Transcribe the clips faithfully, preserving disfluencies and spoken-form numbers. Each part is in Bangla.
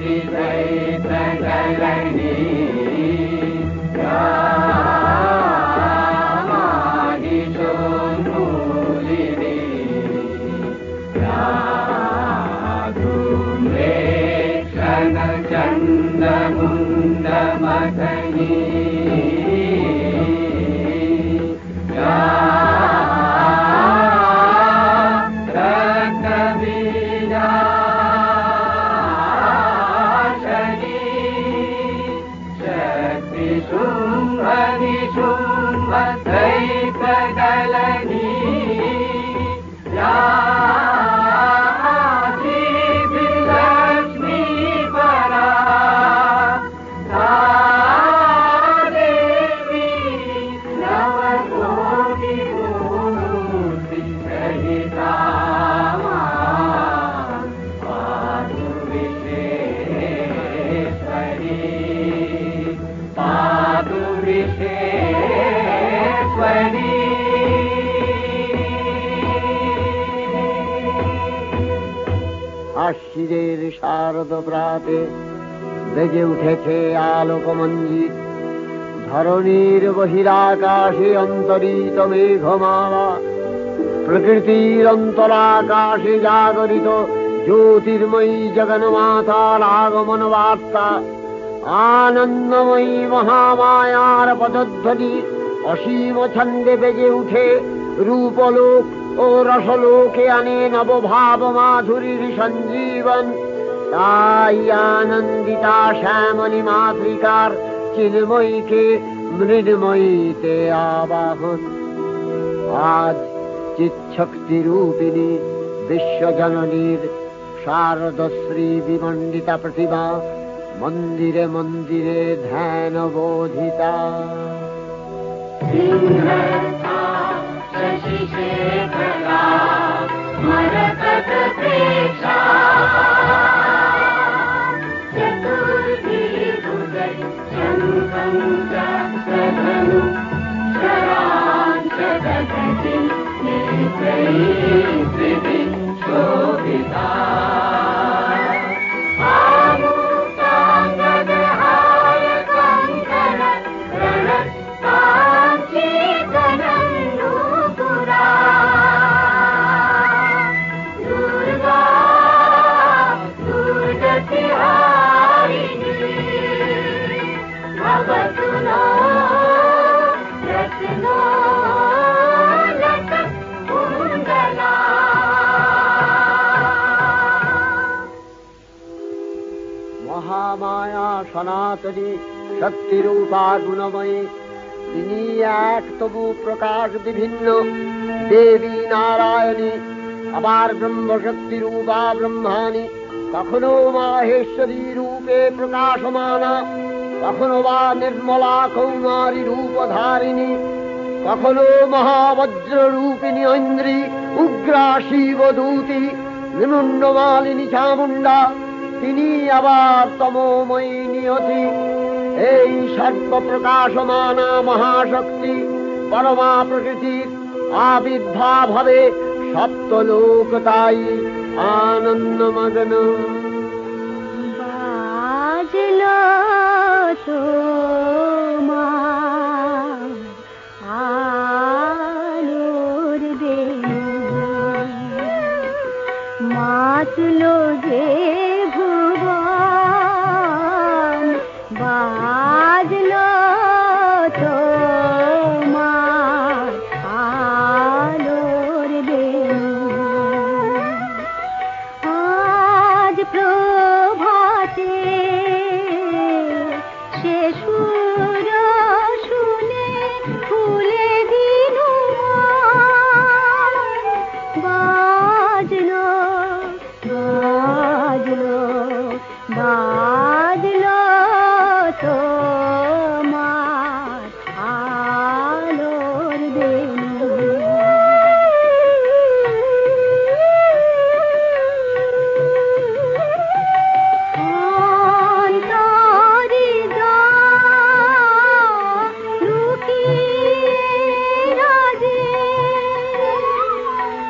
আশ্বিনের শারদ প্রাতে বেজে উঠেছে আলোকমঞ্জিত, ধরণীর বহিরাকাশে অন্তরিত মেঘমালা, প্রকৃতির অন্তরাকাশে জাগরিত জ্যোতির্ময়ী জগন্মাতার আগমন বার্তা, আনন্দময়ী মহামায়ার পদধ্বনি অসীম ছন্দে বেজে উঠে রূপলোক ও রসলোকে আনে নবভাব মাধুরীর সঞ্জীবন। তাই আনন্দিতা শ্যামলী মাতৃকার চিন্ময়ীকে মৃন্ময়ীতে আবাহন। আজ চিৎশক্তি রূপিণী বিশ্বজননীর শারদশ্রী বিমণ্ডিতা প্রতিমা মন্দিরে মন্দিরে ধ্যান বোধিতা। शशिशेखरा मरकत प्रेक्षा चतुर्थी उदय शङ्खं चक्रधनु शराञ्च दधति नेत्रैः शोभिता। মহামায়া সনাতনী শক্তিরূপা গুণময়ী, তিনি এক তবু প্রকাশ বিভিন্ন দেবী নারায়ণী, আবার ব্রহ্মশক্তি রূপা ব্রহ্মাণী, কখনো মাহেশ্বরী রূপে প্রকাশমানা, কখনো বা নির্মলা কৌমারী রূপধারিণী, কখনো মহাবজ্র রূপিণী ঐন্দ্রী, উগ্রা শিবদূতি, নিমুন্ডমালিনী চামুণ্ডা, তিনি আবার তমোময়ী নিয়তি। এই সর্বপ্রকাশমানা মহাশক্তি পরমা প্রকৃতির আবির্ভাব হবে সপ্তলোক, তাই আনন্দমগ্ন। বাজলো তোমার আলোর বেণু, মাতলো যে ভুবন, বাজলো তোমার আলোর বেণু। আজ প্রভাতে সে সুর শুনে ফুলে দিনু বাজলো বাজলো বাজলো তোমার আলোর বেণু। অন্তরে যা লুকিয়ে রাজে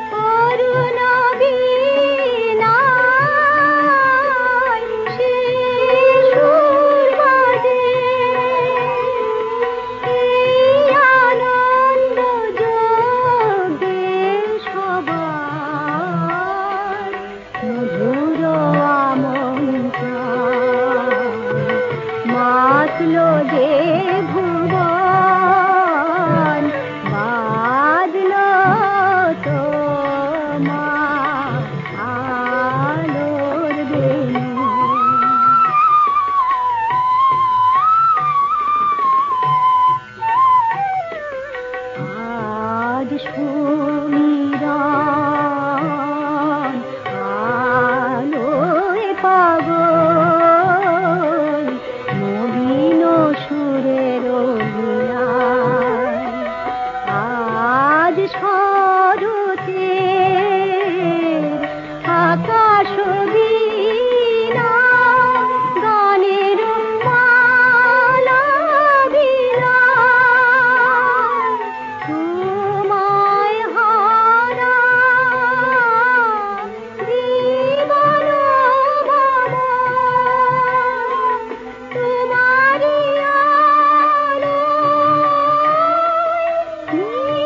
করুণ বীণায় সে মাতলো যে ভুবন বাজলো তোমার আলোর বেণু। আজ সুমিরন আলোয় পাগল নবীন সুরের লীলায়। আজ শরতের আকাশ বীণা গানের মালা বিলায়। তোমায় হারা জীবন ভাবো তোমারি আলোয়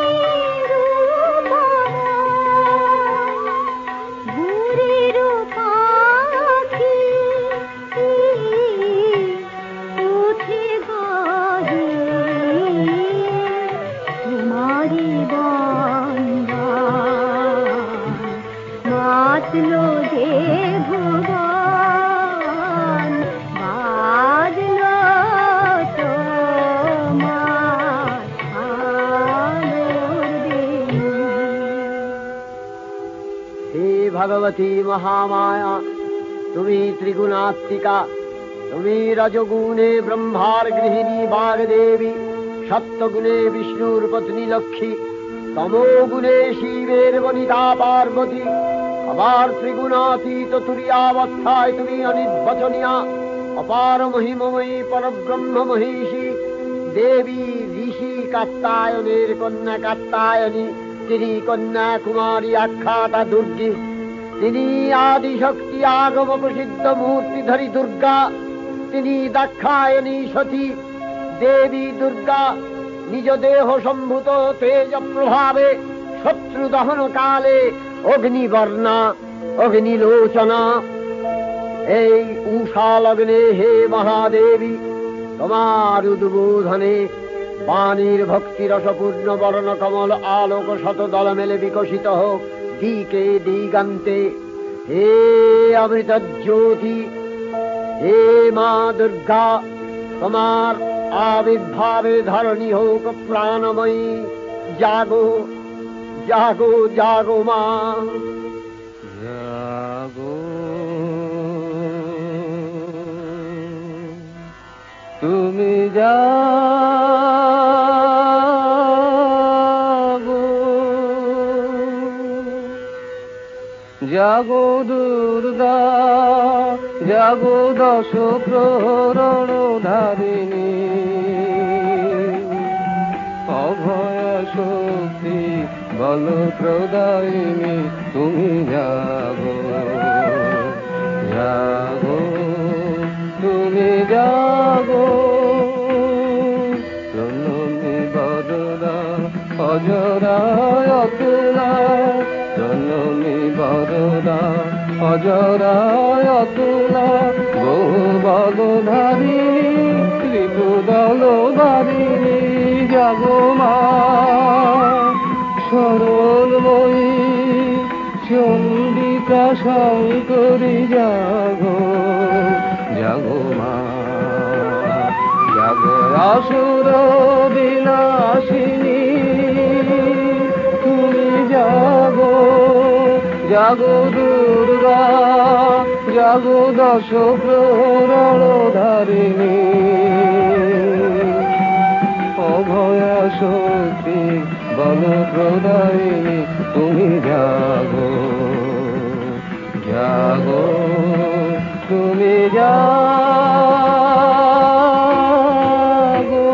নিরূপম ভুরির পাখি উঠে গাহে তোমারি বন্দান। মাতলো যে ভুবন বাজলো তোমার আলোর বেণু। হে ভগবতী মহামায়া, তুমি ত্রিগুণাত্মিকা। তুমি রজগুণে ব্রহ্মার গৃহিণী বাগদেবী, সত্যগুণে বিষ্ণুর পত্নী লক্ষ্মী, তমোগুণে শিবের বনিতা পার্বতী, আবার ত্রিগুণাতীত তুরীয়াবস্থায় তুমি অনির্বচনীয়া, অপার মহিমময়ী পরব্রহ্ম মহিষী দেবী, ঋষি কাত্তায়নের কন্যা কাত্তায়নী, তিনি কন্যা কুমারী আখ্যাতা দুর্গী। তিনি আদিশক্তি আগম প্রসিদ্ধ মূর্তিধরী দুর্গা। তিনি দাক্ষায়ণী সতী দেবী দুর্গা। নিজ দেহ সম্ভূত তেজ প্রভাবে শত্রু দহন কালে অগ্নিবর্ণা অগ্নিলোচনা। এই উষা লগ্নে হে মহাদেবী, তোমার উদ্বোধনে বাণীর ভক্তি রসপূর্ণ বর্ণ কমল আলোক শতদল মেলে বিকশিত হোক দিকে দিগান্তে। হে অমৃত জ্যোতি, হে মা দুর্গা, তোমার আবির্ভাবে ধরণী হোক প্রাণময়ী। জাগো জাগো জাগো মা, জাগো তুমি জাগো, জাগো দুর্গা, জাগো দশ প্রহরণ ধারিণী, অভয় শক্তি বল প্রদায়িনী, তুমি জাগো জাগো তুমি জাগো। জননী বরদা অজরায় অতুলা, জননী বরদা অজরায় অতুলা, বহু বলধারিণী ত্রিপুদল বারিণী, জাগো মা সরলময়ী চন্ডিকা শঙ্করী, জাগো জাগো মা, জাগো আসুর বিনাশিনী, তুমি জাগো জাগো দুর্গা, জাগো দশ প্রহরণ ধারিণী, অভয় শক্তি বল প্রদায়িনী, তুমি জাগো জাগো তুমি জাগো।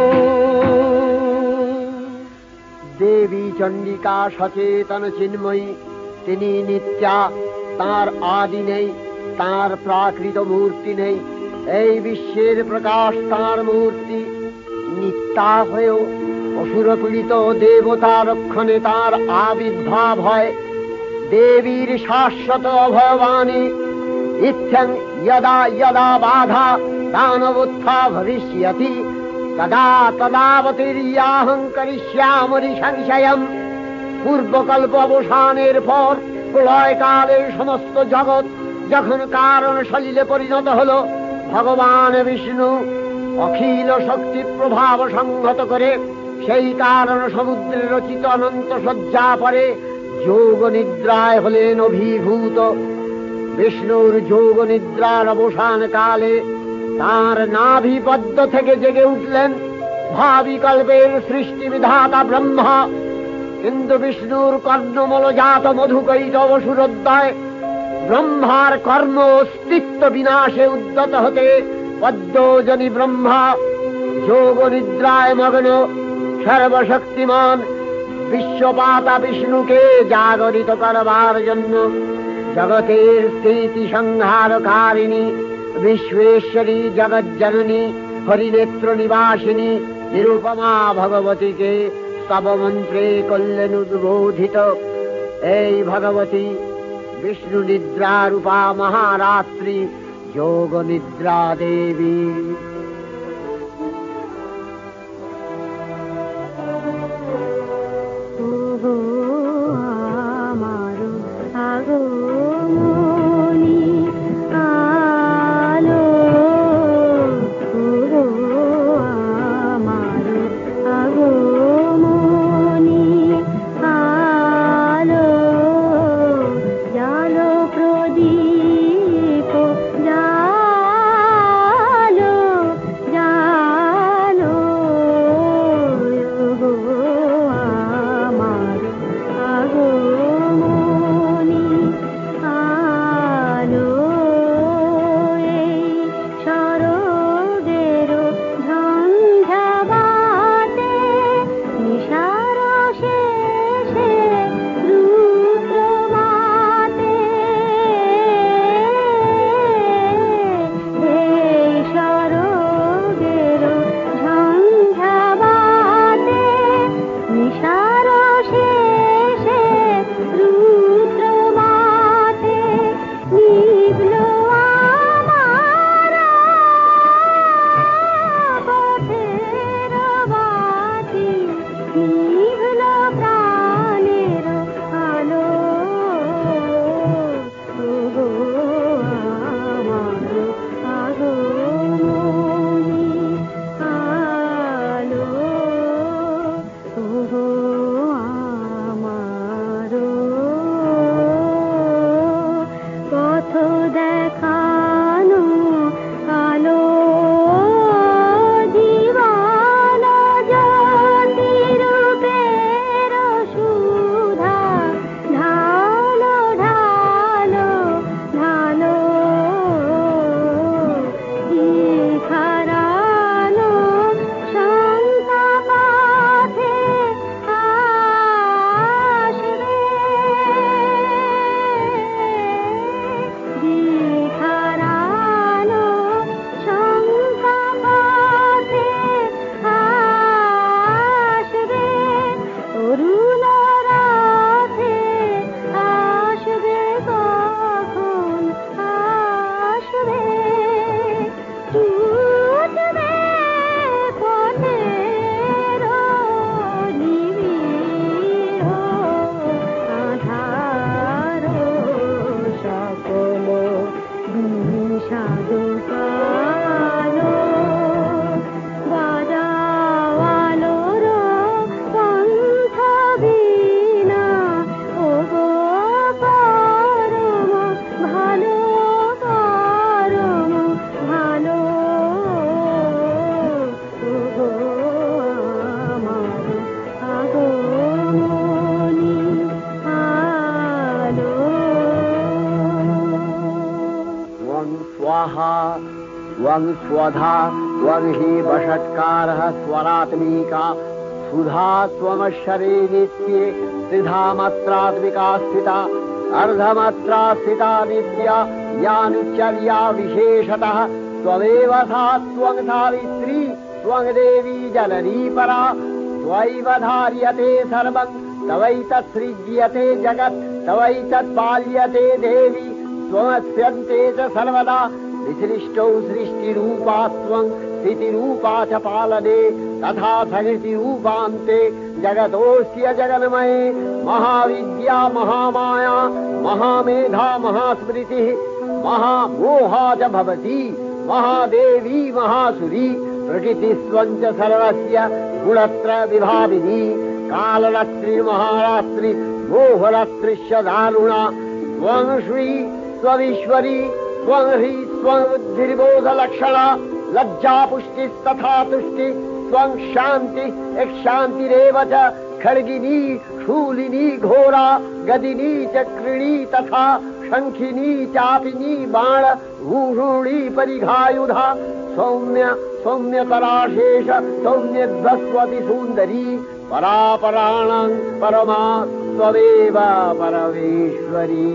দেবী চণ্ডিকা সচেতন চিন্ময়ী, তিনি নিত্যা। তার আদি নেই, তার প্রাকৃত মূর্তি নেই। এই বিশ্বের প্রকাশ তার মূর্তি। নিত্যা হয়েও অসুরপীড়িত দেবতা রক্ষণে তার আবির্ভাব হয়। দেবীর শাশ্বত অভয়বাণী इत्थं यदा यदा बाधा दानवोत्था भविष्यति तदा तदावतीर्याहं करिष्यामि संशयम्। পূর্বকল্প অবসানের পর প্রলয়কালে সমস্ত জগৎ যখন কারণ সলিলে পরিণত হল, ভগবান বিষ্ণু অখিল শক্তি প্রভাব সংহত করে সেই কারণ সমুদ্রে রচিত অনন্ত শয্যা পরে যোগ নিদ্রায় হলেন অভিভূত। বিষ্ণুর যোগ নিদ্রার অবসান কালে তাঁর নাভিপদ্ম থেকে জেগে উঠলেন ভাবিকল্পের সৃষ্টি বিধাতা ব্রহ্মা। কিন্তু বিষ্ণুর কর্ণমলজাত মধুকৈটব সুরোদ্দয় ব্রহ্মার কর্ম অস্তিত্ব বিনাশে উদ্যত হতে পদ্মজনী ব্রহ্মা যোগ নিদ্রায় মগ্ন সর্বশক্তিমান বিশ্বপাতা বিষ্ণুকে জাগরিত করবার জন্য জগতের স্থিতি সংহারকারিণী বিশ্বেশ্বরী জগজ্জননী হরিনেত্র নিবাসিনী নিরুপমা ভগবতীকে স্তবমন্ত্রে করলেন উদ্বোধিত। এই ভগবতী বিষ্ণু নিদ্রা রূপা মহারাত্রি যোগ নিদ্রা দেবী। त्वं स्वधा त्वं हि वषट्कारः स्वरात्मिका सुधा त्वमक्षरे नित्ये त्रिधा मात्रात्मिका स्थिता अर्धमात्रा स्थिता नित्या या नित्यर्या विशेषतः त्वमेव सा त्वं सावित्री त्वं देवी जननी परा त्वैव धार्यते सर्वं तवैतत्सृज्यते जगत् तवैतत्पाल्यते देवी त्वमस्यन्ते च सर्वदा विसृष्टौ सृष्टिरूपा त्वं स्थितिरूपा च पालने तथा सकृतिरूपान्ते जगतोऽस्य जगन्मये महाविद्या महामाया महामेधा महास्मृतिः महामोहा च भवति महादेवी महासुरी प्रकृतिस्त्वं च सर्वस्य गुणत्रय विभाविनी कालरात्रि महारात्रि मोहरात्रिश्च दारुणा त्वं श्री त्वमीश्वरी त्वं ह्री त्वं बुद्धिर्बोधलक्षणा लज्जा पुष्टिस्तथा तुष्टि त्वं शान्ति शान्तिरेव च खड्गिनी शूलिनी घोरा गदिनी चक्रिणी तथा शंखिनी चापिनी बाण भूषुणी परिघायुधा सौम्य सौम्यतराशेष सौम्यध्वस्वति सुन्दरी परापराणां परमा त्वमेव परमेश्वरी।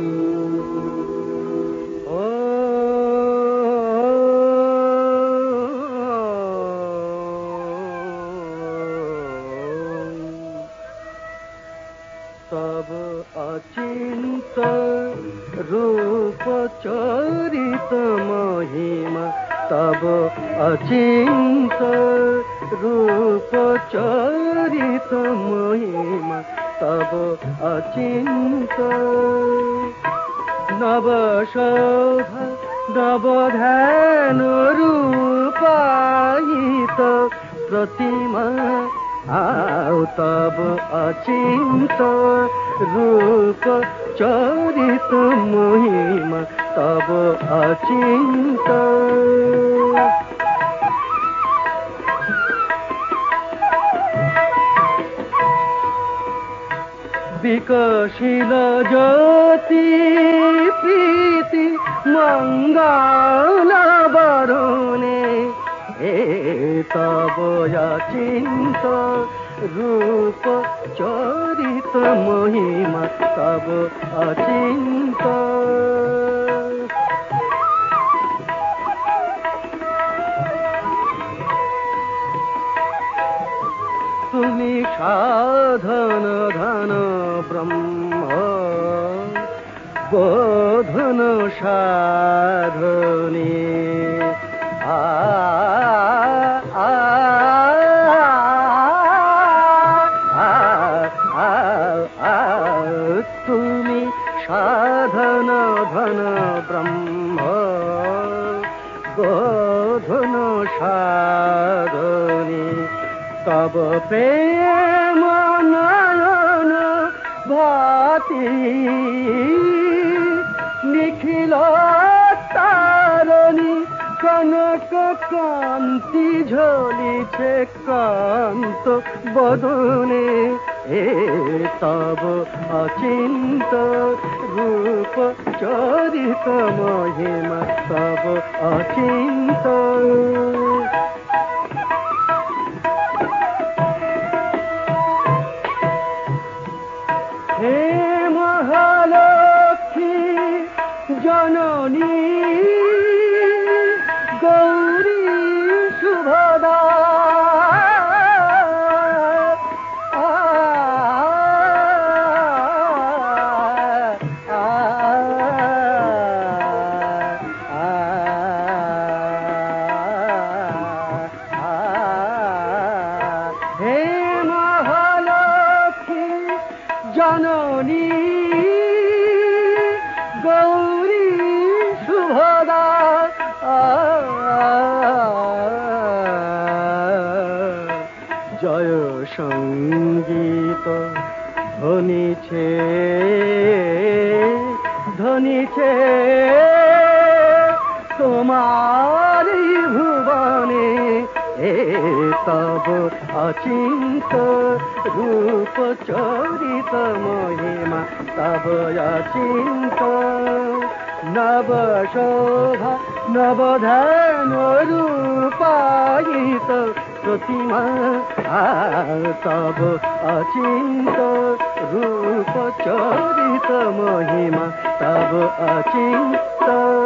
तब अचिंत रूप चरित महिमा तब अचिंत रूप चरित महिमा तब अचिंत नव शोभा नव ध्यान रूपायित प्रतिमा आओ तब अचिंत रूप चरित महिमा तब अचिंत विकसिल ज्योति प्रीति मंगल वरुणे ए तब अचिंत रूप चरित महिमा तब अचिंत तुमी साधन धन ब्रह्म बोधन साधने आ तुमी साधन धन ब्रह्म बोधन साधने तब प्रेम नयन भाति निखिल तारणी कनक कांति झलिছে कांत बदने ए तब अचिंत रूप चरित महिमा तब अचिंत हे महालक्ष्मी जननी गौरी शुभदा जननी गौरी शुभदा जय संगीत ध्वनि छे ध्वनि छे तुम्हारी भुवने ए तब अचिंत रूप चरित महिमा तब अचिंत नव शोभा नव ध्यान रूपायित प्रतिमा तब अचिंत रूप चरित महिमा तब अचिंत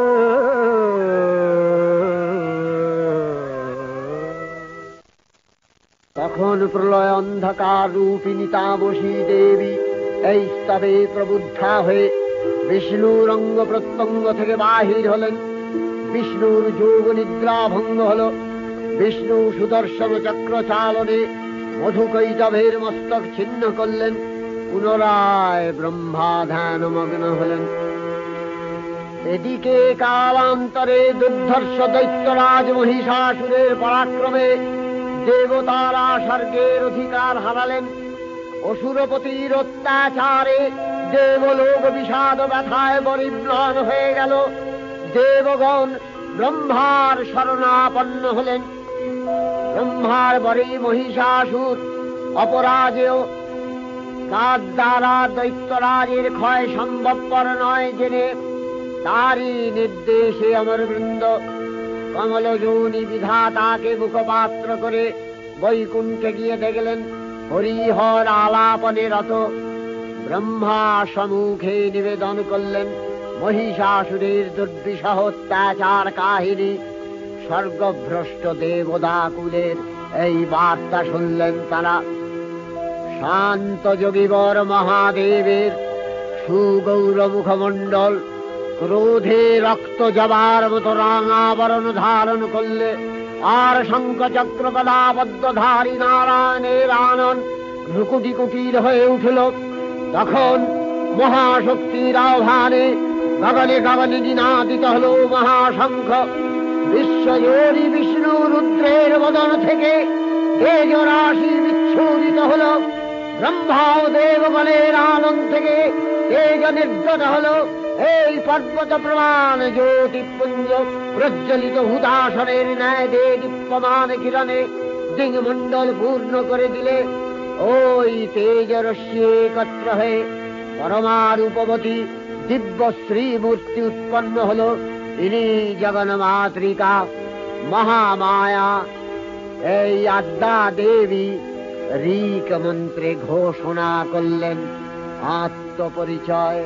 তখন প্রলয় অন্ধকার রূপিণী তামসী দেবী এই স্তবে প্রবুদ্ধা হয়ে বিষ্ণুর অঙ্গ প্রত্যঙ্গ থেকে বাহির হলেন। বিষ্ণুর যোগ নিদ্রা ভঙ্গ হল। বিষ্ণু সুদর্শন চক্র চালনে মধুকৈটভের মস্তক ছিন্ন করলেন। পুনরায় ব্রহ্মা ধ্যান মগ্ন হলেন। এদিকে কালান্তরে দুর্ধর্ষ দৈত্যরাজ মহিষাসুরের পরাক্রমে দেবতারা স্বর্গের অধিকার হারালেন। অসুরপতির অত্যাচারে দেবলোক বিষাদ ব্যথায় পরিম্লান হয়ে গেল। দেবগণ ব্রহ্মার শরণাপন্ন হলেন। ব্রহ্মার বরে মহিষাসুর অপরাজেয়, তার দ্বারা দৈত্যরাজের ক্ষয় সম্ভবপর নয় জেনে তারই নির্দেশে অমরবৃন্দ কমলযোনি বিধাতাকে মুখপাত্র করে বৈকুণ্ঠে গিয়ে দেখলেন হরিহর আলাপনে রত। ব্রহ্মা সম্মুখে নিবেদন করলেন মহিষাসুরের দুর্বিষহ অত্যাচার কাহিনী। স্বর্গভ্রষ্ট দেবদাকুলের এই বার্তা শুনলেন তারা। শান্ত যোগীবর মহাদেবের সুগৌর মুখমণ্ডল ক্রোধে রক্ত জবার মতো রাঙাবরণ ধারণ করলে, আর শঙ্খ চক্র গদাবদ্ধধারী নারায়ণের আনন ভ্রুকুটি কুটির হয়ে উঠল। তখন মহাশক্তির আহ্বানে গগনে গগনে নিনাদিত হল মহাশঙ্খ। বিশ্বজোরি বিষ্ণু রুদ্রের বদন থেকে তেজ রাশি বিচ্ছুরিত হল। ব্রহ্মা ও দেবগণের আনন্দ থেকে তেজ নির্গত হল। এই পর্বত প্রমাণ জ্যোতিপুঞ্জ প্রজ্বলিত হুদাসনের ন্যায় দে দীপ্যমান কিরণে দিংমণ্ডল পূর্ণ করে দিলে। ওই তেজ রশ্মি একত্র হয়ে পরমারূপবতী দিব্য শ্রীমূর্তি উৎপন্ন হল। ইনি জগন্মাতৃকা মহামায়া। এই আদ্যা দেবী ঋক মন্ত্রে ঘোষণা করলেন আত্মপরিচয়।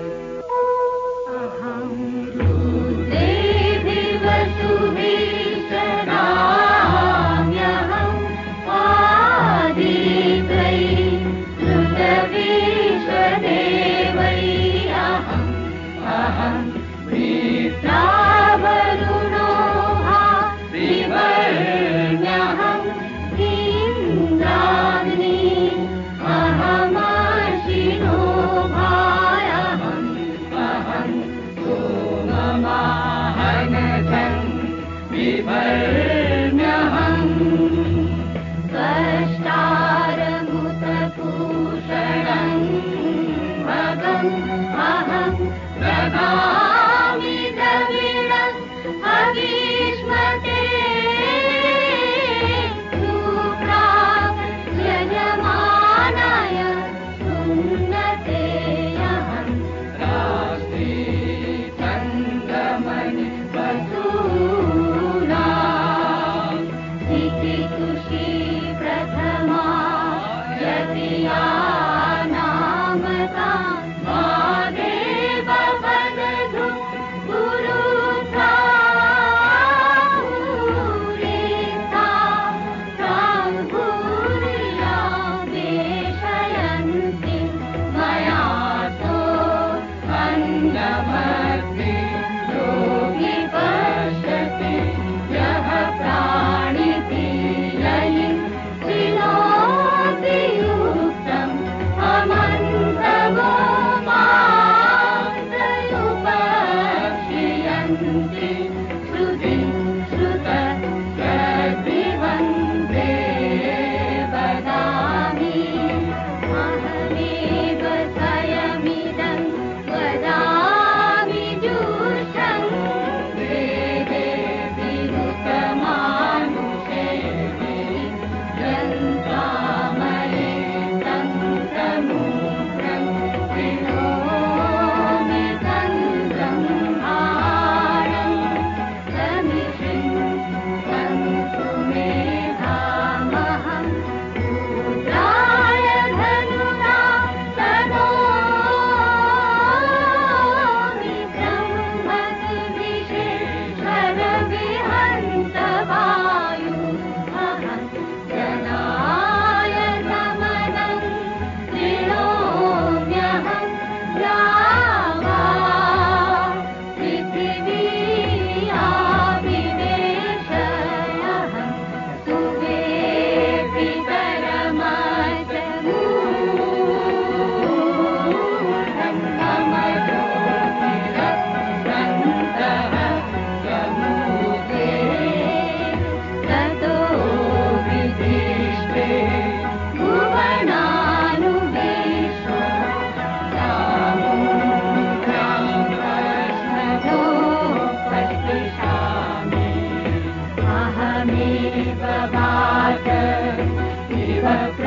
प्रभात इव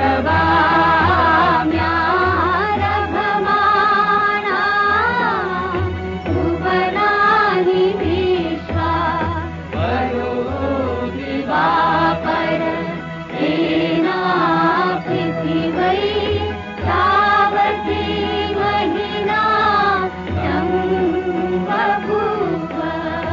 प्रभाम्यारभमाना सुवनानि विश्वा वरो दिवाकर तेना पृथिवै तावती महिना तं बभूव।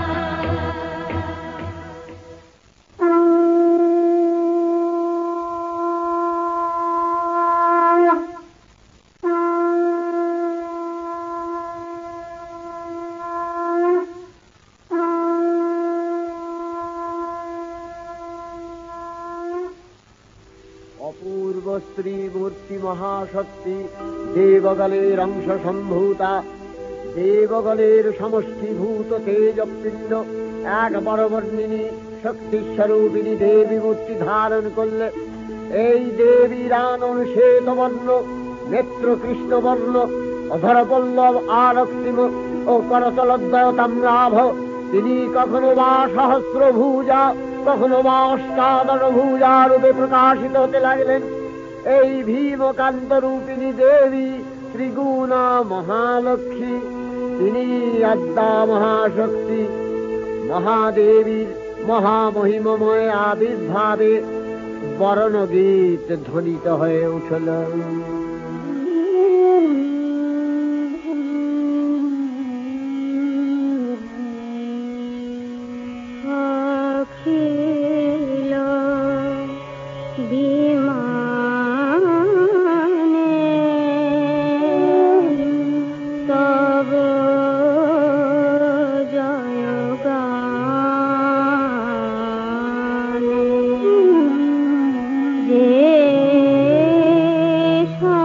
অপূর্ব স্ত্রী মূর্তি মহাশক্তি দেবগলের অংশ সম্ভূতা, দেবগলের সমষ্টিভূত তেজপিণ্ড এক বরবর্ণিনী শক্তিস্বরূপিণী দেবী মূর্তি ধারণ করলে। এই দেবীর আনন শ্বেতবর্ণ, নেত্র কৃষ্ণবর্ণ, অধরপল্লব আরক্তিম ও করতলদ্বয় তাম্রাভ। তিনি কখনো বা সহস্র ভুজা, কখনো বা অষ্টাদশ ভুজা রূপে প্রকাশিত হতে লাগলেন। এই ভীমকান্ত রূপিণী দেবী ত্রিগুণা মহালক্ষ্মী, তিনি আদ্যা মহাশক্তি। মহাদেবীর মহামহিমময় আবির্ভাবে বরণগীত ধ্বনিত হয়ে উঠল। অখিল বিমানে তব জয়গানে যে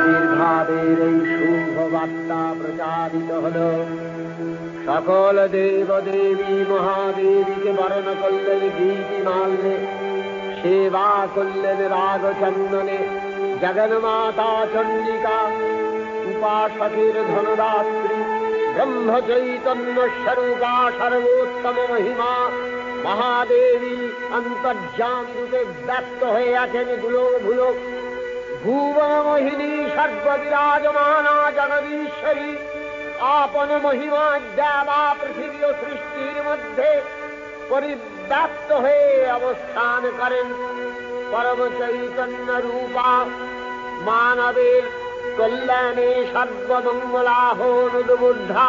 আবির্ভাবের এই শুভ বার্তা প্রচারিত হল। সকল দেব দেবী মহাদেবীকে বরণ করলেন গীতি মাল্যে, সেবা করলেন রাগ চন্দনে। জগন্মাতা চণ্ডিকা উপাসকের ধনদাত্রী, ব্রহ্ম চৈতন্য স্বরূপা সর্বোত্তম মহিমা মহাদেবী অন্তর্যামী রূপে ব্যক্ত হয়ে আছেন দুলো ভুলো। ভুবন মোহিনী সর্ববিরাজমানা জগদীশ্বরী আপন মহিমা দেবা পৃথিবী ও সৃষ্টির মধ্যে পরিব্যাপ্ত হয়ে অবস্থান করেন। পরম চৈতন্য রূপা মানবের কল্যাণে সর্বমঙ্গলাহনুদ্বুদ্ধা।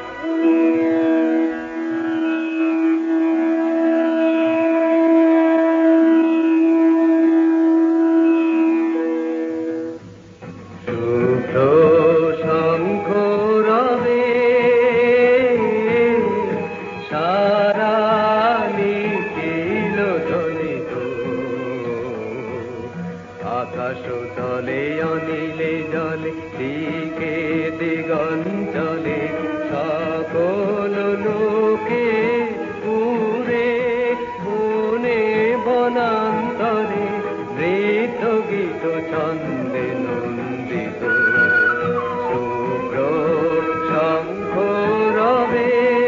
আকাশ তলে অনিলে জলে দিকে দিগঞ্চলে সকল লোকে পুরে বনে বনান্তরে নৃত্য গীত ছন্দে নন্দিত শুভ্র শঙ্খ রবে।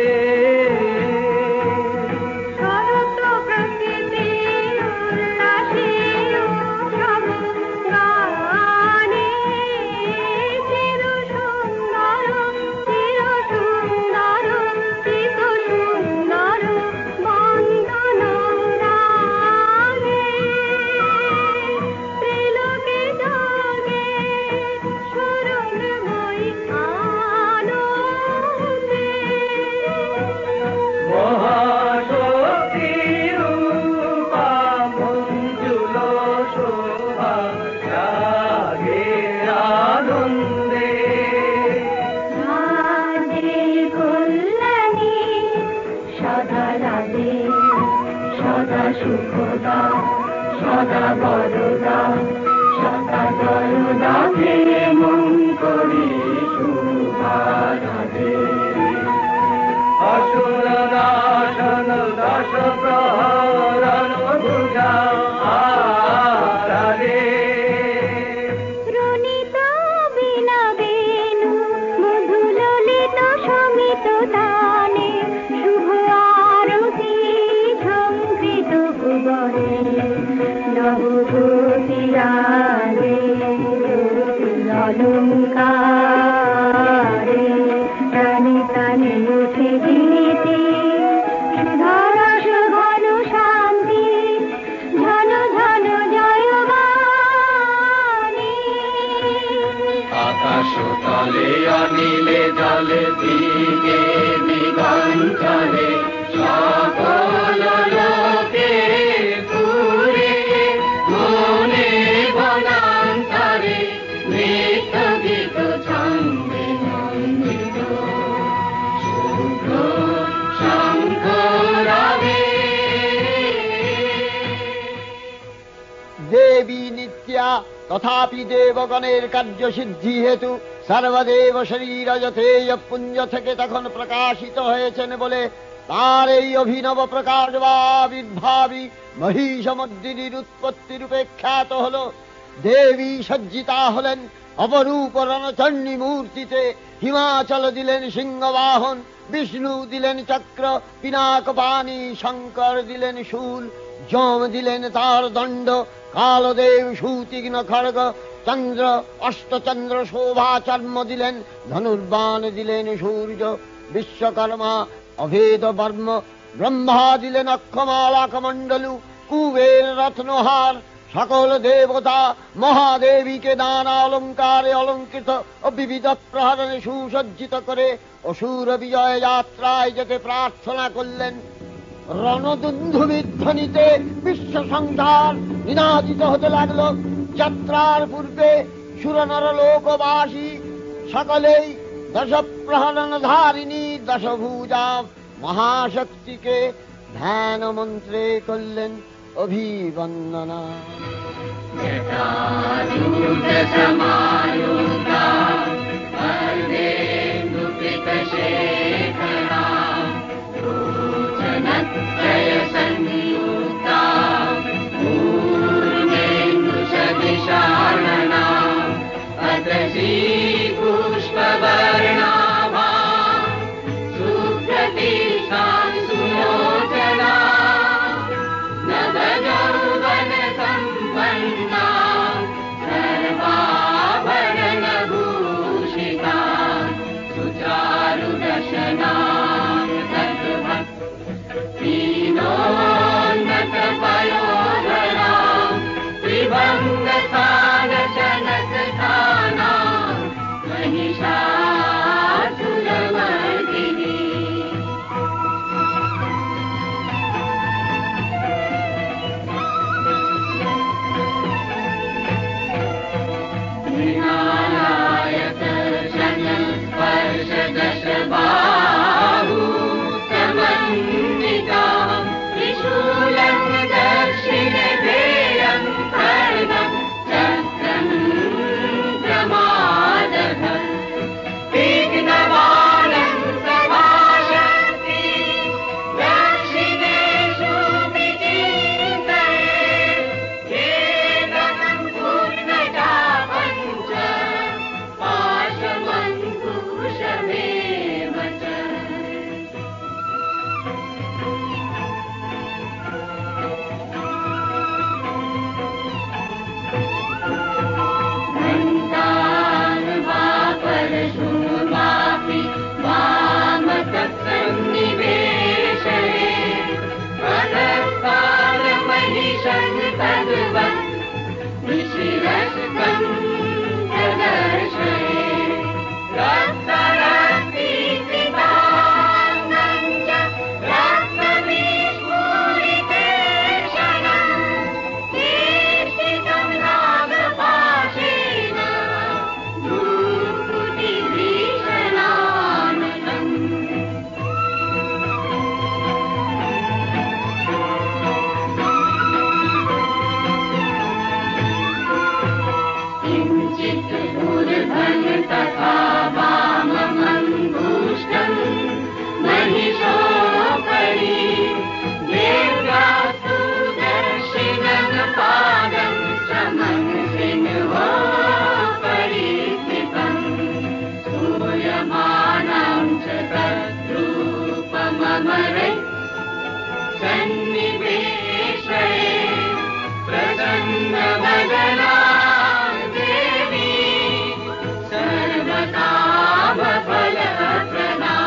সুখদা সদা বরদা সদা জয়দা মঙ্করী শুভারাধে। অসুর নাশন দশ প্রহরণ ভুজা আরাধে। রুনিত বীণা বেণু মধু ললিত সমিত তানে শুভ আরতি ঝঙ্কৃত ভুবনে নবভূতিরাগে অলঙ্কারে প্রাণে প্রাণে উঠে গীতি সুধারস ঘন শান্তি ঘন ঘন জয়বাণী। আকাশ তলে অনিলে জলে দিকে দিগঞ্চলে সকল লোকে পুরে বনে বনান্তরে নৃত্য গীত ছন্দে নন্দিত শুভ্র শঙ্খ রবে। দেবী নিত্যা তথাপি দেবগণের কার্যসিদ্ধি হেতু সর্বদেব শরীর যথেয় পুঞ্জ থেকে তখন প্রকাশিত হয়েছেন বলে তার এই অভিনব প্রকাশ বা আবির্ভাবী মহিষমর্দিনীর উৎপত্তি রূপে খ্যাত হল। দেবী সজ্জিতা হলেন অপরূপ রণচণ্ডী মূর্তিতে। হিমাচল দিলেন সিংহবাহন, বিষ্ণু দিলেন চক্র পিনাক পানি, শঙ্কর দিলেন শূল, যম দিলেন তার দণ্ড, কালদেব সুতীক্ষ্ণ খড়গ, চন্দ্র অষ্টচন্দ্র শোভা চর্ম দিলেন, ধনুর্বাণ দিলেন সূর্য, বিশ্বকর্মা অভেদ বর্ম, ব্রহ্মা দিলেন অক্ষমালা কমণ্ডলু, কুবের রত্নহার। সকল দেবতা মহাদেবীকে নানা অলঙ্কারে অলঙ্কৃত ও বিবিধ প্রহরণে সুসজ্জিত করে অসুর বিজয় যাত্রায় যেতে প্রার্থনা করলেন। রণদুন্ধুবির ধ্বনিতে বিশ্ব সংসার নিনাদিত হতে লাগল। যাত্রার পূর্বে সুরনর লোকবাসী সকলেই দশ প্রহরণ ধারিণী দশভুজা মহাশক্তিকে ধ্যান মন্ত্রে করলেন অভিবন্দনা। সমায়ু मूर्धन तथा वाममङ्गुष्टं महिषोपरि देव्यास्तु दर्शिनं पादं समं सिंहोपरि स्थितं सूयमानं च तद्रूपममरे सन्निवेशये प्रसन्नवदना देवी सर्वकामफलप्रदा।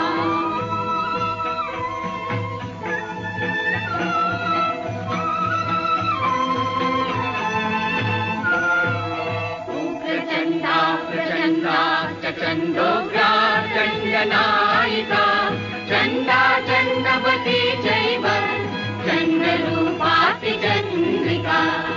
प्रचण्डा प्रचण्डा चण्डोग्रा चण्डनायिका चण्डा चण्डवती चैव चण्डरूपाति चन्द्रिका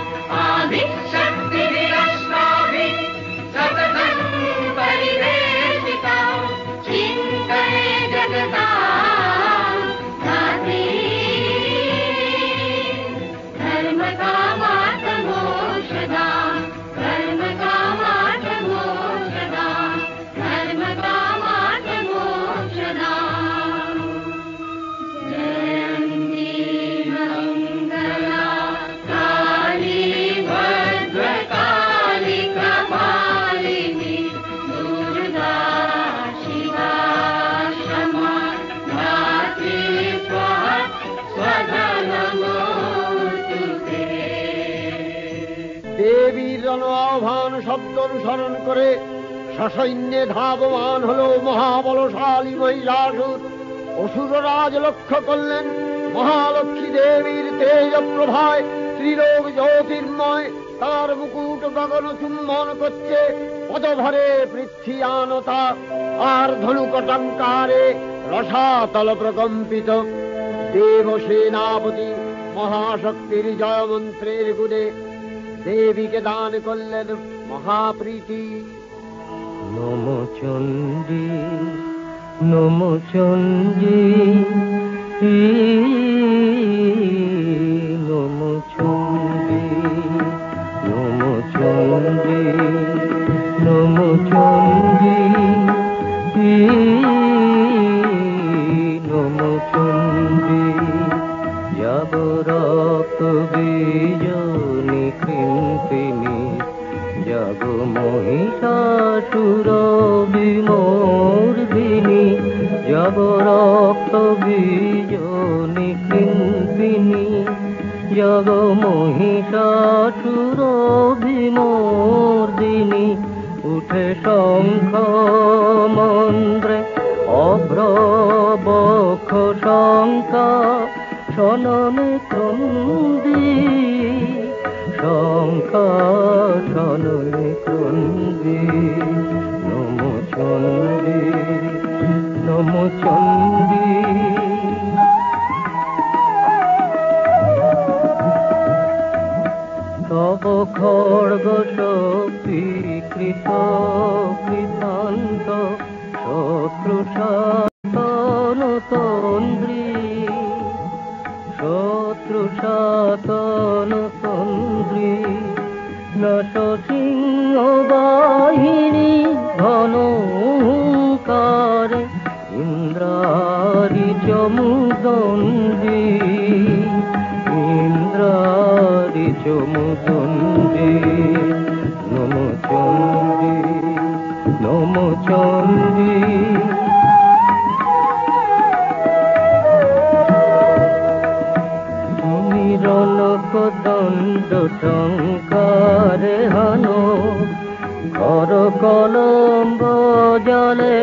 आदिशक्तिरश्माभिः सततं परिवेशिता चिन्तये जगता धात्री धर्मकामार्थमोक्षदा धर्मकामार्थमोक्षदा धर्मकामार्थमोक्षदा। जयन्ती मङ्गला काली भद्रकाली कपालिनी दुर्गा शिवा क्षमा धात्री स्वाहा स्वधा नमोऽस्तु ते। দেবীর জন আহ্বান শব্দ অনুসরণ করে সসৈন্যে ধাবমান হলো মহাবলশালী মহিষাসুর। অসুররাজ লক্ষ্য করলেন মহালক্ষ্মী দেবীর তেজ প্রভায় ত্রিলোক জ্যোতির্ময়, তার মুকুট গগন চুম্বন করছে, পদভরে পৃথ্বীয়ানতা আর ধনুকটঙ্কারে রসাতল প্রকম্পিত। দেবসেনাপতি মহাশক্তির জয়মন্ত্রের গুণে দেবীকে দান করলেন মহাপ্রীতি। নমো চণ্ডী নমো চণ্ডী নমো চণ্ডী নমো চণ্ডী নমো চণ্ডী নমো চণ্ডী যাব রক্ত বীজনি কৃন্তিনি যাব মহিষাসুর বিমর্দিনী যাব রক্ত বীজনি কৃন্তিনি যাব মহিষাসুর বিমর্দিনী উঠে শঙ্খ মন্দ্রে অভ্র বক্ষ শঙ্কা শননে ক্রন্দী শঙ্কা শননে ক্রন্দী। নমো চণ্ডী নমো চণ্ডী তব খড়গ শক্তিকৃত কৃতান্ত শত্রু শাসন তন্দ্রী শত্রু শাসন তন্দ্রী নশ সিংহ বাহিনী ঘনকারে ইন্দ্রারি চমুদণ্ডী ইন্দ্রারি চমুদণ্ডী। নমো চণ্ডী নমো চণ্ডী তুমি রণক দণ্ড টঙ্কারে হানো কর কলম্ব জলে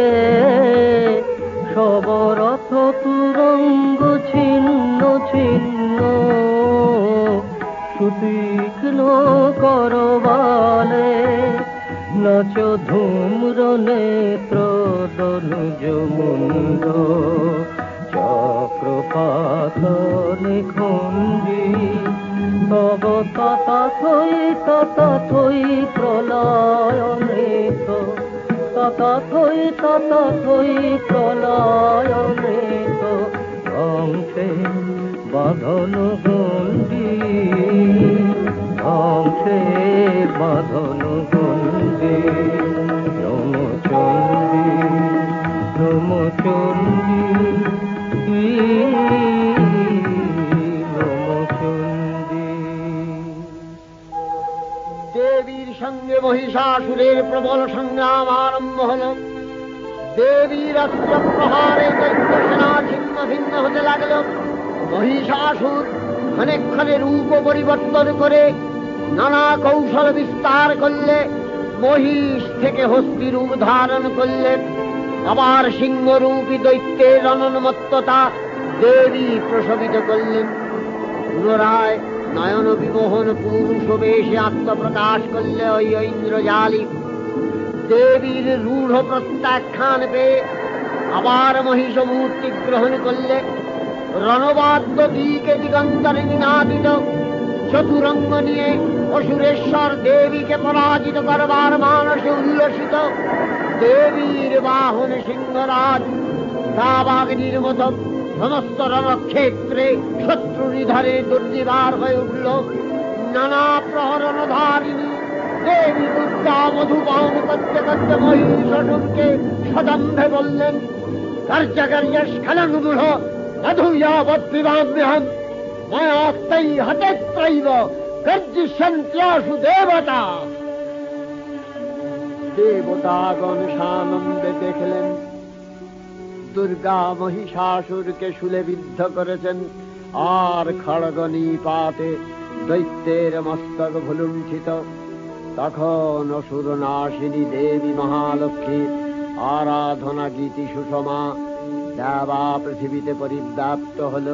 সবরথ তুরঙ্গ ছিন্ন ছিন্ন সুতীক্ষ্ণ করবালে নাচ ধূম্র নেত্র দনুজ মুন্ড চক্রপাত নিখুঞ্জি তব তথা থই তথা থই প্রলয় নৃত তথা থই তথা থই প্রলয় নৃত ধ্বংসে বাঁধন গণ্ডি ধ্বংসে বাঁধন গণ্ডি। রমচন্ডী তুই রমচন্ডী। দেবীর সঙ্গে মহিষাসুরের প্রবল সংগ্রাম আরম্ভ হল। দেবীর অস্ত্র প্রহারে দৈত্য সেনা ছিন্ন ভিন্ন হতে লাগল। মহিষাসুর ক্ষণেক্ষণে রূপ পরিবর্তন করে নানা কৌশল বিস্তার করলে, মহিষ থেকে হস্তি রূপ ধারণ করলেন। আবার সিংহরূপী দৈত্যের অনন্মত্ততা দেবী প্রশমিত করলেন। পুনরায় নয়ন বিমোহন পুরুষ বেশে আত্মপ্রকাশ করলে ওই ইন্দ্রজালী। দেবীর রূঢ় প্রত্যাখ্যান পেয়ে আবার মহিষ মূর্তি গ্রহণ করলে। রণবাদ্য দিকে দিগন্তরে নিনাদিত, চতুরঙ্গ নিয়ে অসুরেশ্বর দেবীকে পরাজিত করবার মানসে উল্লসিত। দেবীর বাহন সিংহরাজ দাবাগ্নির মতো সমস্ত রণক্ষেত্রে শত্রু নিধারে দুর্নিবার হয়ে উঠল। নানা প্রহরণধারিণী দেবী দুর্গা মধুপান করতে করতে মহিষাসুরকে সদম্ভে বললেন, কার্যকার্য স্খলনমূঢ় মধুয়াবদ্বিবাম্যহম মায়াস্তৈ হতেত্রৈব গর্জিষ্যন্ত্যাসু দেবতা। দেবতাগণ সানন্দে দেখলেন দুর্গা মহিষাসুরকে শুলে বিদ্ধ করেছেন, আর খড়গ নিপাতে দৈত্যের মস্তক ভুলুণ্ঠিত। তখন অসুর নাশিনী দেবী মহালক্ষ্মী আরাধনা গীতি সুষমা দেবা পৃথিবীতে পরিব্যাপ্ত হল।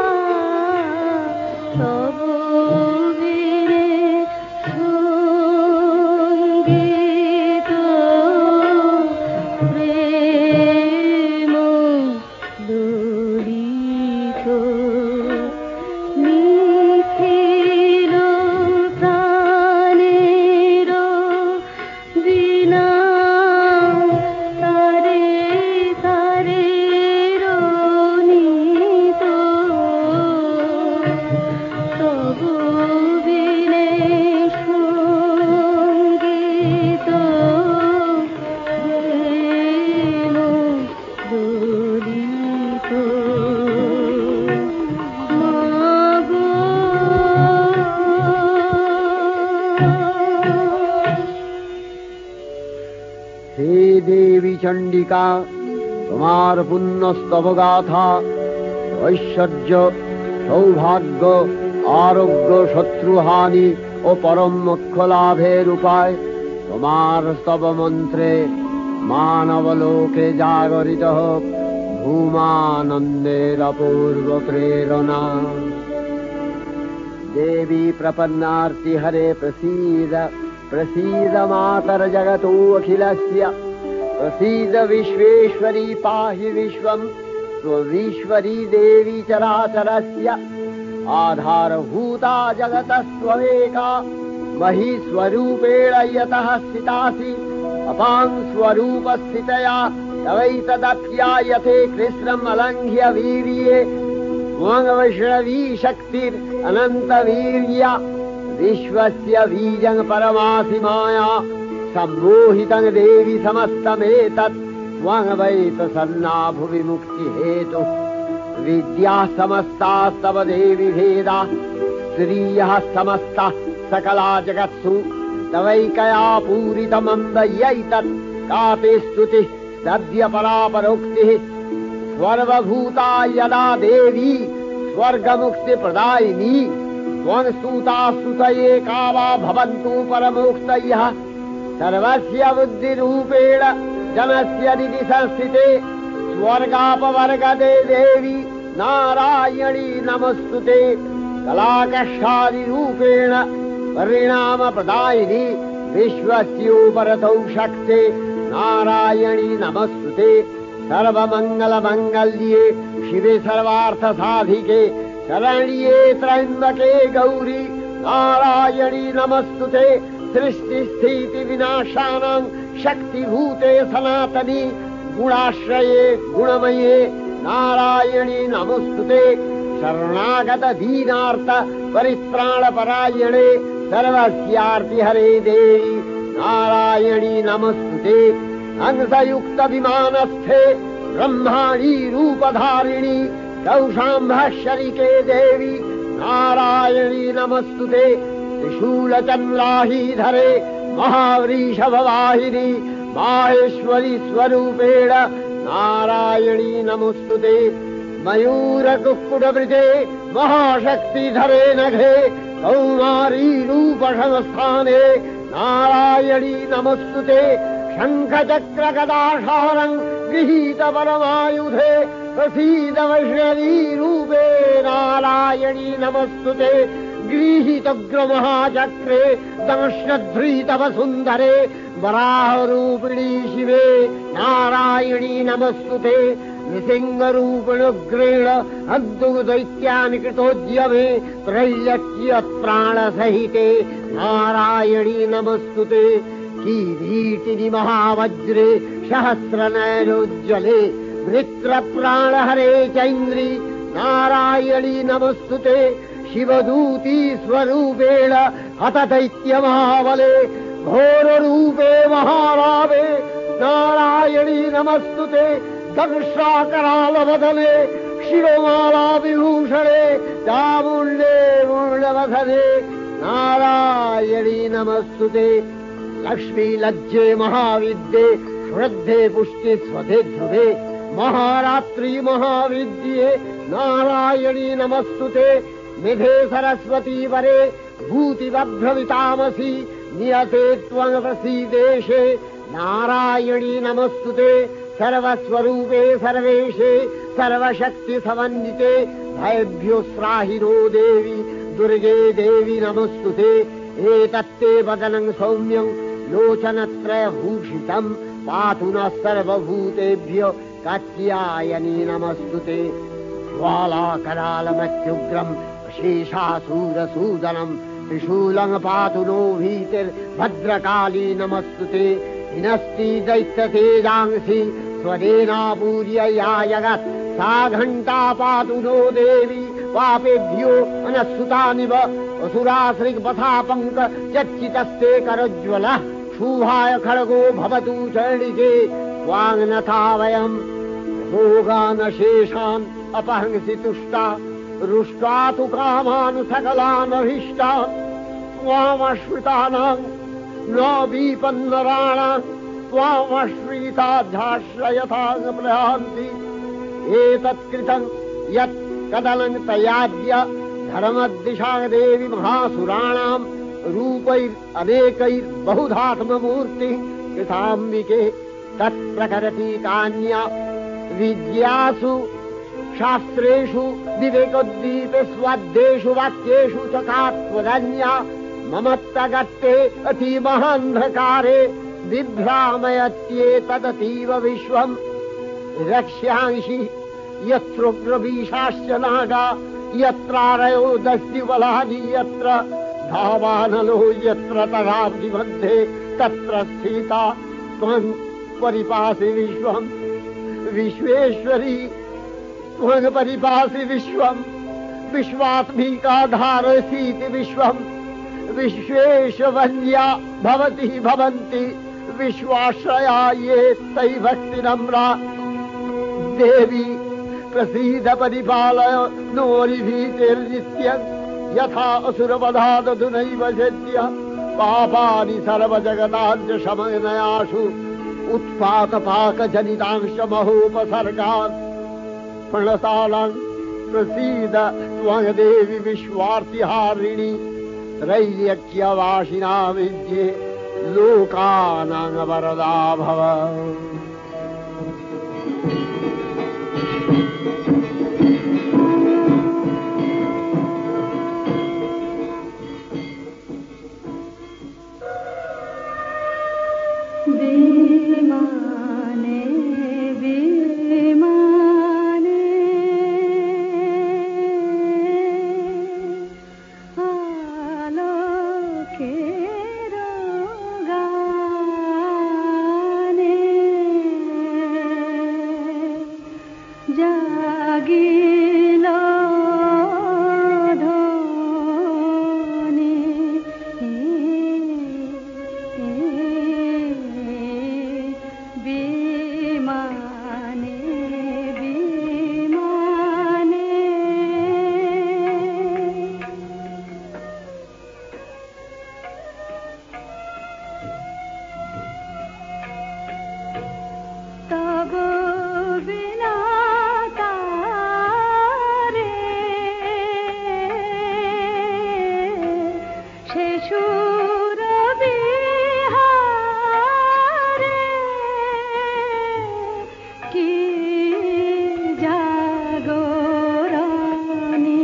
তব বীরে हे देवी चंडिका, तुम्हार पुण्य स्तव गाथा ऐश्वर्य सौभाग्य आरोग्य शत्रुहानि और परम मोक्ष लाभेर उपाय तुम्हार स्तव मंत्रे मानव लोके जागरित भूमानंदेर अपूर्व प्रेरणा। देवी प्रपन्नार्ति हरे प्रसीद प्रसीद मातर जगतो अखिलस्य प्रसीद विश्वेश्वरी पाहि विश्वं स्वविश्वरी देवी चराचरस्य आधारभूता जगतस्त्वमेका महीस्वरूपेण यतः स्थितासि अपां स्वरूपस्थितया तवैतदप्यायते कृष्णम् अलङ्घ्य वीर्ये त्वं वैष्णवी शक्तिर् अनन्तवीर्या विश्वस्य बीजं परमासि माया सम्मोहितं देवी समस्तमेतत् त्वं वै प्रसन्ना भुवि मुक्तिहेतु विद्या समस्तास्तव देवी भेदा श्रियः समस्ता सकला जगत्सु तवैकया पूरितमम्बयैतत् कापि स्तुतिः सद्य परापरोक्तिः सर्वभूता यदा देवी स्वर्गमुक्तिप्रदायिनी त्वं स्तुता स्तुतये का वा भवन्तु परमोक्तयः सर्वस्य बुद्धिरूपेण जनस्य हृदि संस्थिते स्वर्गापवर्गदे देवी नारायणी नमस्तुते कलाकषादिरूपेण परिणामप्रदायिनी विश्वस्योपरतौ शक्ते नारायणी नमस्तुते सर्वमङ्गलमङ्गल्ये शिवे सर्वार्थसाधिके शरण्ये त्र्यम्बके गौरी नारायणी नमस्तुते सृष्टिस्थितिविनाशानां शक्तिभूते सनातनी गुणाश्रये गुणमये नारायणी नमस्तुते शरणागत दीनार्थ परित्राणपरायणे सर्वस्यार्तिहरे देवी नारायणी नमस्तुते हंसयुक्त विमानस्थे ब्रह्माणी रूपधारिणी कौशाम्भशरिके देवी नारायणी नमस्तुते त्रिशूलचन्द्राहीधरे महावृषभवाहिनी माहेश्वरी स्वरूपेण नारायणी नमस्तुते मयूरकुक्कुटवृते महाशक्तिधरे नघे कौमारी रूपसंस्थाने नारायणी नमस्तुते शङ्खचक्रगदाशारं गृहीत परमायुधे प्रसीद वैष्णवी रूपे नारायणी नमस्तुते गृहीतग्रमहाचक्रे दंश्नध्रीतव सुन्दरे वराहरूपिणी शिवे नारायणी नमस्तुते नृसिंहरूपिणुग्रेण अद्भुतदैत्यानि कृतोद्यमे त्रैलक्ष्य प्राणसहिते नारायणी नमस्तुते किरीटिनि महावज्रे सहस्रनयनोज्ज्वले वृत्रप्राणहरे चैन्द्री नारायणी नमस्तुते शिवदूती स्वरूपेण हतदैत्यमहाबले घोररूपे महारावे नारायणी नमस्तुते दंशाकरालवदने शिरोमाला विभूषणे चामुण्डे मूर्णवसने नारायणी नमस्तुते लक्ष्मी लज्जे महाविद्ये श्रद्धे पुष्टि स्वधे ध्रुवे महारात्रि महाविद्ये नारायणी नमस्तुते निधे सरस्वती वरे भूतिवभ्रवितामसि नियते त्वं प्रसीदेशे नारायणी नमस्तुते सर्वस्वरूपे सर्वेशे सर्वशक्ति समन्विते भयभ्योस्त्राहिनो देवी दुर्गे देवी नमस्तुते एतत्ते वदनं सौम्यं लोचनत्रयभूषितं पातु नः सर्वभूतेभ्यो कात्यायनी नमस्तुते ज्वालाकरालमत्युग्रं शेषासूरसूदनं त्रिशूलं पातु नो भीतिर्भद्रकाली नमस्तुते हिनस्ति दैत्यतेजांसि स्वरेणापूर्य या जगत् सा घण्टा पातु नो देवी पापेभ्यो अनस्सुतानिव असुराश्रिग्वथा पङ्क चर्चितस्ते करोज्ज्वलः शुभाय खड्गो भवतु चण्डिके वाङ्नथा वयम् भोगानशेषान् अपहंसि तुष्टा रुष्टा तु कामान् सकलानभीष्टान् त्वामश्रितानां न विपन्नराणां त्वामश्रिताध्याश्रयतां प्रयान्ति एतत्कृतं यत् कदनं तयाद्य धर्मदिशा देवी महासुराणां रूपैरनेकैर्बहुधात्ममूर्तिः कृताम्बिके तत्प्रकरति कान्या विद्यासु शास्त्रेषु विवेकोद्दीपे स्वाद्येषु वाक्येषु च कात्वदन्या ममत्तगत्ते अतिमहान्धकारे बिभ्रामयत्येतदतीव विश्वम् रक्ष्यांसि यत्रोग्रवीशाश्च नागा यत्रारयो दस्युबलानि यत्र धावानलो यत्र तराब्धि मध्ये तत्र स्थिता त्वं परिपासि विश्वम् विश्वेश्वरी त्वं परिपासि विश्वम् विश्वात्मिका धारसीति विश्वम् विश्वेशवन्या भवति भवन्ति विश्वाश्रया ये तै भक्तिनम्रा देवी प्रसीद परिपालय नोरिभीतिर्नित्यम् यथा असुरवधादधुनैव सद्य पापानि सर्वजगताञ्च शमनयासु उत्पातपाकजनितांश महोपसर्गान् प्रणतानां प्रसीद त्वं देवी विश्वार्तिहारिणि त्रैलोक्यवासिना विद्ये लोकानां वरदा भव। विमाने विमाने आलोकेर गाने जागिलो ध्वनि विमाने विमाने तब बिना तारे शेषुर बिहारे की जागरणी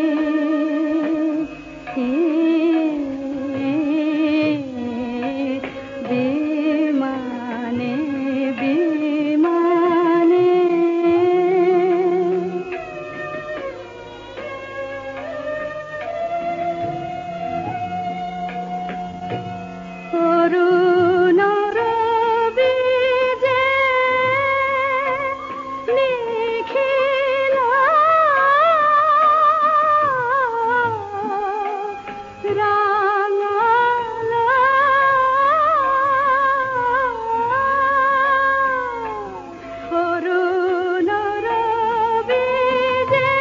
विमाने विमाने অরুণর বীজে নিখিল রাঙাল অরুণর বীজে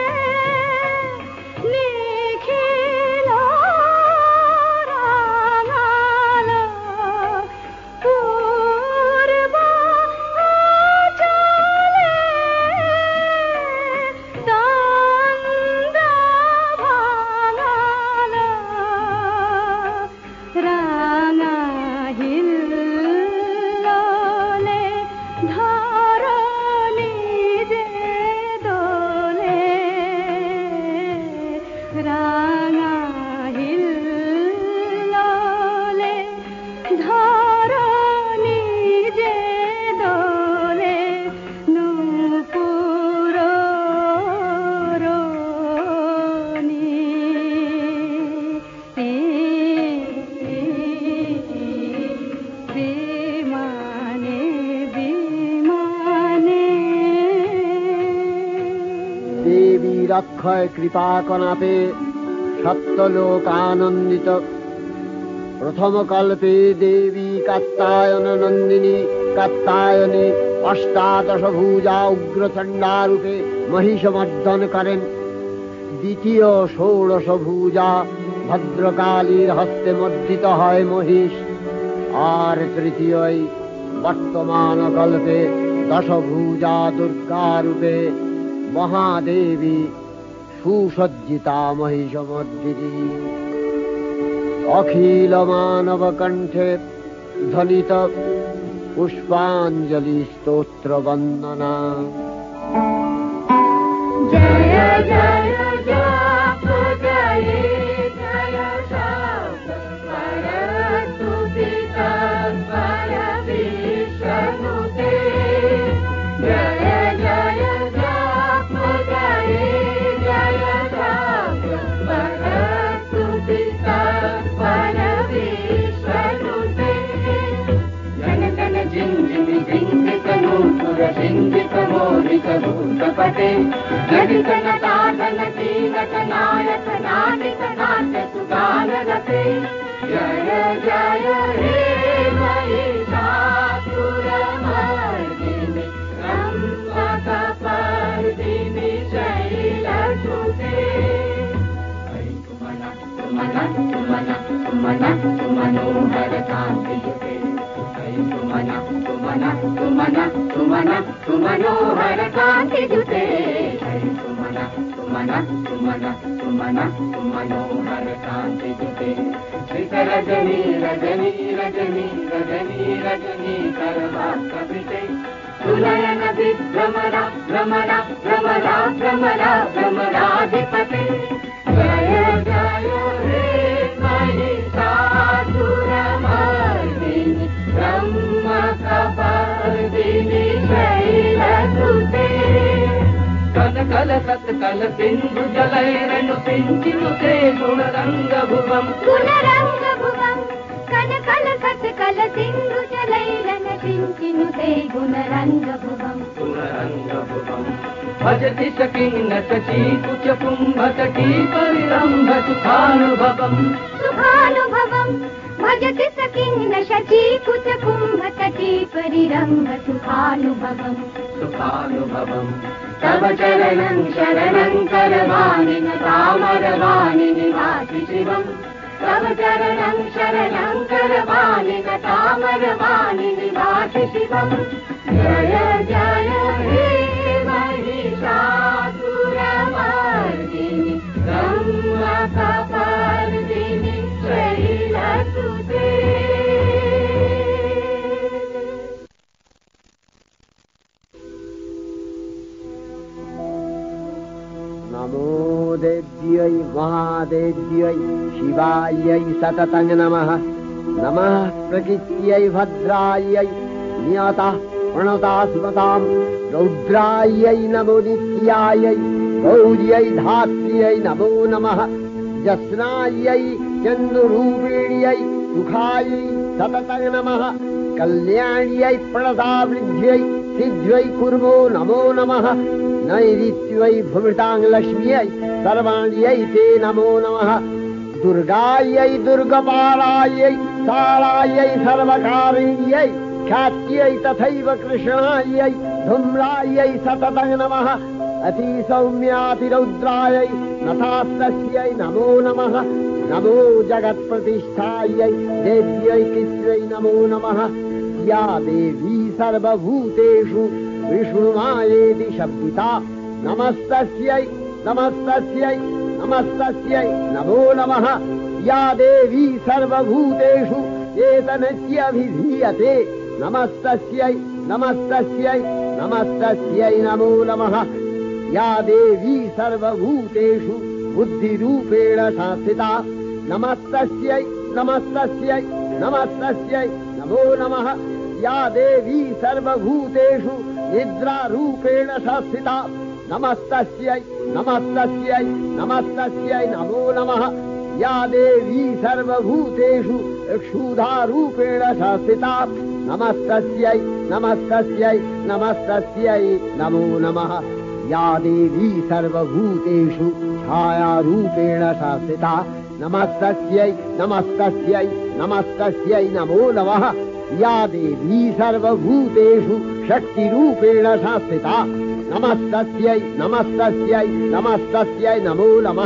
নিখিল রাঙাল পূর্ব চলে দ্বন্দ্ব ভাঙাল রাঙা হিল্লোলে ধরণী যে দোলে রাঙা হিল্লোলে ধরণী যে দোলে নূপুর রোনি বিমানে বিমানে দেবীর অক্ষয় কৃপা কণাপে সপ্তলোকানন্দিত প্রথম কল্পে দেবী কাত্যায়ন নন্দিনী কাত্যায়নে অষ্টাদশ ভুজা উগ্রচণ্ডা রূপে মহিষমর্দন করেন। দ্বিতীয় ষোড়শ ভুজা ভদ্রকালীর হস্তে মর্দিত হয় মহিষ। আর তৃতীয় বর্তমান কল্পে দশভুজা দুর্গা রূপে মহাদেবী সুসজ্জিতা মহিষমর্দিনী। অখিল মানব কণ্ঠে ধ্বনিত পুষ্পাঞ্জলি স্তোত্র বন্দনা। জয় জয় জপ জয় জয় শব্দ পরস্তুতি তৎপর বিষ্ণুতে। জয় জয় জপ জয় জয় শব্দ পরস্তুতি তৎপর বিষ্ণুতে। জন জন জিং জিং জিঙ্গিত নূপুর জিঙ্গিত মোরিত ভূতপতে। जडितन साधन तीनक नायक नाटिक नाट्य सुगान रते। जय जय हे महिषासुरमर्दिनि रम्भकपर्दिनि शैलसुते। तुमन तुमन तुमन तुमन तुमनोहर कान्तियुते। तुमन तुमन तुमन तुमन तुमनोहर कान्तियुते। तुमन तुमन तुमन तुमन तुमनोहर कान्तियुते। श्रित रजनी रजनी रजनी रजनी रजनी करवास्तविते। सुनयन विभ्रमरा भ्रमरा भ्रमरा भ्रमरा भ्रमराधिपते। जय जय हे महिषासुरमर्दिनि रम्भकपर्दिनि शैलसुते। कनकल सत्कल सिंधु जलैरनु सिंचिनुते गुणरंग भुवम् गुणरंग भुवम् कनकल सत्कल सिंधु जलैरन सिंचिनुते गुणरंग भुवम् गुणरंग भुवम्। भजति सकिन्न सची कुच कुम्भतटी परिरम्भ सुखानुभवम् सुखानुभवम्। भजति सकिन्न शची कुच कुम्भतटी परिरम्भ सुखानुभवम् सुखानुभवम्। तव चरणं शरणं करवाणिन तामरवाणिनि वासि शिवम्। तव चरणं शरणं करवाणिन तामरवाणिनि वासि शिवम्। जय जय हे महिषासुरमर्दिनि रम्भकपर्दिनि शैलसुते। नमो देव्यै महादेव्यै शिवायै सततं नमः। नमः प्रकृत्यै भद्रायै नियतः प्रणता स्मतां। रौद्रायै नमो नित्यायै गौर्यै धात्र्यै नमो नमः। जस्नायै चन्द्ररूपिण्यै सुखायै सततं नमः। कल्याण्यै प्रणतावृद्ध्यै सिद्ध्यै कुर्मो नमो नमः। नैऋत्यै भूमितां लक्ष्म्यै सर्वाण्यै ते नमो नमः। दुर्गायै दुर्गपालायै सालायै सर्वकारिण्यै ख्यात्यै तथैव कृष्णायै धूम्रायै सततं नमः। अतिसौम्यातिरौद्रायै नथास्तस्यै नमो नमः। नमो जगत्प्रतिष्ठायै देव्यै कृत्यै नमो नमः। या देवी सर्वभूतेषु विष्णुमायेति शब्दिता नमस्तस्यै नमस्तस्यै नमस्तस्यै नमो नमः। या देवी सर्वभूतेषु एतनत्यभिधीयते नमस्तस्यै नमस्तस्यै नमस्तस्यै नमो नमः। या देवी सर्वभूतेषु बुद्धिरूपेण संस्थिता नमस्तस्यै नमस्तस्यै नमस्तस्यै नमो नमः। या देवी सर्वभूतेषु निद्रारूपेण संस्थिता नमस्तस्यै नमस्तस्यै नमस्तस्यै नमो नमः। या देवी सर्वभूतेषु क्षुधारूपेण संस्थिता नमस्तस्यै नमस्तस्यै नमस्तस्यै नमो नमः। या देवी सर्वभूतेषु छायारूपेण संस्थिता नमस्तस्यै नमस्तस्यै नमस्तस्यै नमो नमः। या देवी सर्वभूतेषु शक्तिरूपेण संस्थिता नमस्तस्यै नमस्तस्यै नमस्तस्यै नमो नमः।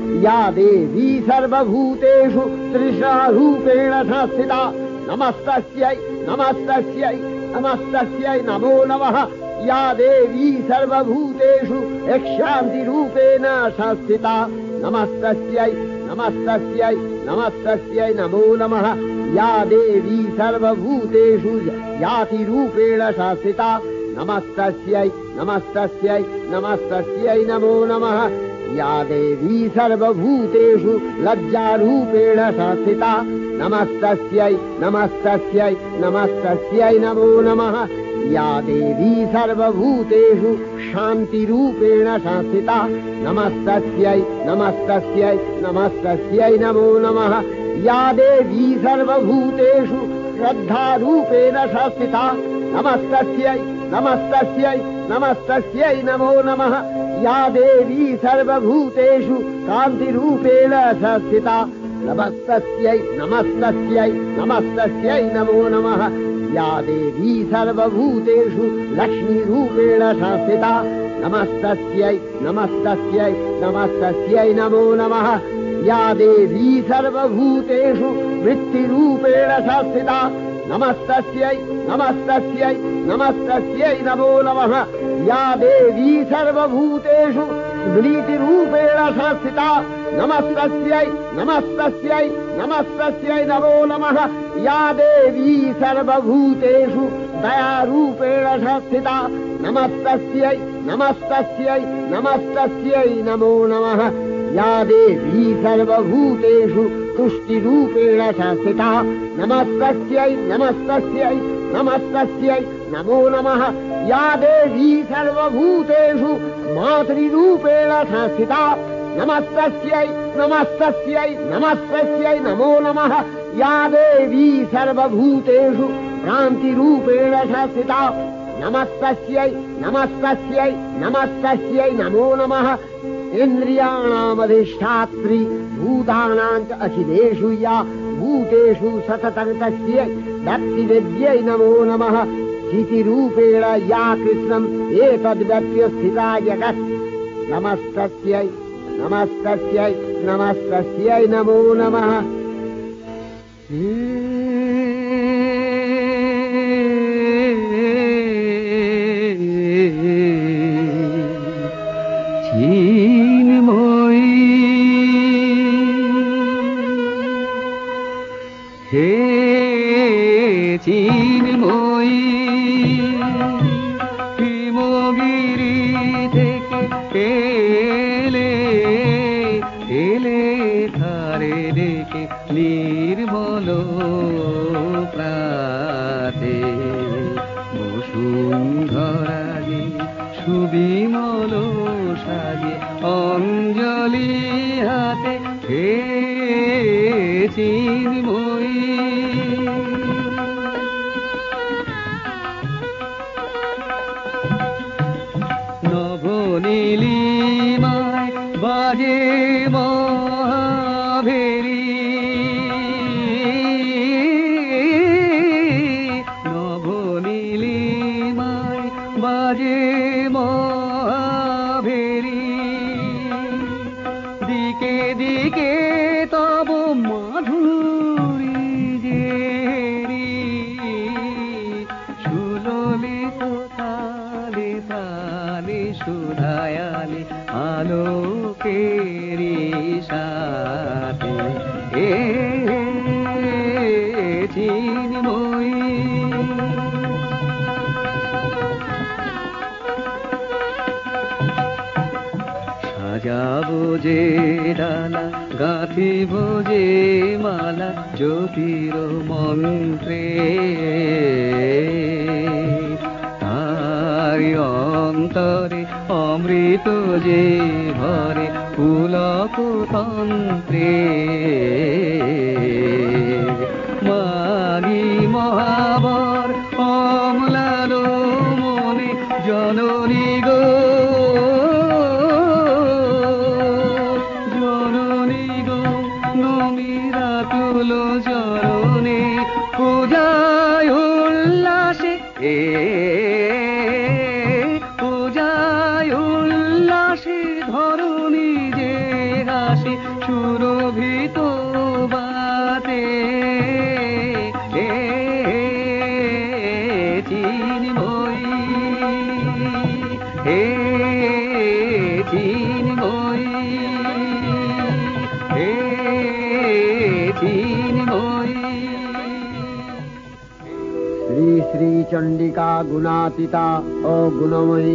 या देवी सर्वभूतेषु तृष्णारूपेण संस्थिता नमस्तस्यै नमस्तस्यै नमस्तस्यै नमो नमः या देवी सर्वभूतेषु यक्षान्तिरूपेण संस्थिता नमस्तस्यै नमस्तस्यै नमस्तस्यै नमो नमः या देवी सर्वभूतेषु यातिरूपेण संस्थिता नमस्तस्यै नमस्तस्यै नमस्तस्यै नमो नमः या देवी सर्वभूतेषु लज्जारूपेण संस्थिता नमस्तस्यै नमस्तस्यै नमस्तस्यै नमो नमः या देवी सर्वभूतेषु शान्तिरूपेण संस्थिता नमस्तस्यै नमस्तस्यै नमस्तस्यै नमो नमः या देवी सर्वभूतेषु श्रद्धारूपेण संस्थिता नमस्तस्यै नमस्तस्यै नमस्तस्यै नमो नमः या देवी सर्वभूतेषु कान्तिरूपेण संस्थिता नमस्तस्यै नमस्तस्यै नमस्तस्यै नमो नमः या देवी सर्वभूतेषु लक्ष्मीरूपेण संस्थिता नमस्तस्यै नमस्तस्यै नमस्तस्यै नमो नमः या देवी सर्वभूतेषु वृत्तिरूपेण संस्थिता नमस्तस्यै नमस्तस्यै नमस्तस्यै नमो नमः या देवी सर्वभूतेषु स्मृतिरूपेण संस्थिता नमस्तस्यै नमस्तस्यै नमस्तस्यै नमो नमः या देवी सर्वभूतेषु दयारूपेण संस्थिता नमस्तस्यै नमस्तस्यै नमस्तस्यै नमो नमः या देवी सर्वभूतेषु तुष्टिरूपेण संस्थिता नमस्तस्यै नमस्तस्यै नमस्तस्यै नमो नमः या देवी सर्वभूतेषु मातृरूपेण संस्थिता नमस्तस्यै नमस्तस्यै नमस्तस्यै नमो नमः या देवी सर्वभूतेषु भ्रान्तिरूपेण संस्थिता नमस्तस्यै नमस्तस्यै नमस्तस्यै नमो नमः इन्द्रियाणामधिष्ठात्री भूतानां च अखिलेषु या भूतेषु सततं तस्यै भक्तिविद्यै नमो नमः स्थितिरूपेण या कृष्णम् एतद्व्यप्य स्थिता जगत् नमस्तस्यै नमस्तस्यै नमस्तस्यै नमो नमः हे চিন্ময়ী হিমগিরি থেকে এলে এলে ধারে ডেকে নির্মল প্রাতে বসুন্ধরাগে সুবিমল সাজে অঞ্জলি হাতে হে চিন্ময়ী নবনীলিমায় বাজে মহাভেরি নবনীলিমায় বাজে মহাভেরি দিকে দিকে তব মাধুরী জেরি সুললিত তালে তালে সুধায়ালে আলোকেরি সাথে এ চিন্ময়ী সাজাবো যে ডালা গাঁথিব যে মালা জ্যোতির মন্ত্রে তারি অন্তরে অমৃত যে ভরে পুলক তন্ত্রে মানি মহাবর অমলালো মনে জননী গো তুলো চরণে পূজায় উল্লাসে এ পূজায় উল্লাসে ধরণী যে হাসে শ্রী শ্রী চণ্ডিকা গুণাতীতা ও গুণময়ী,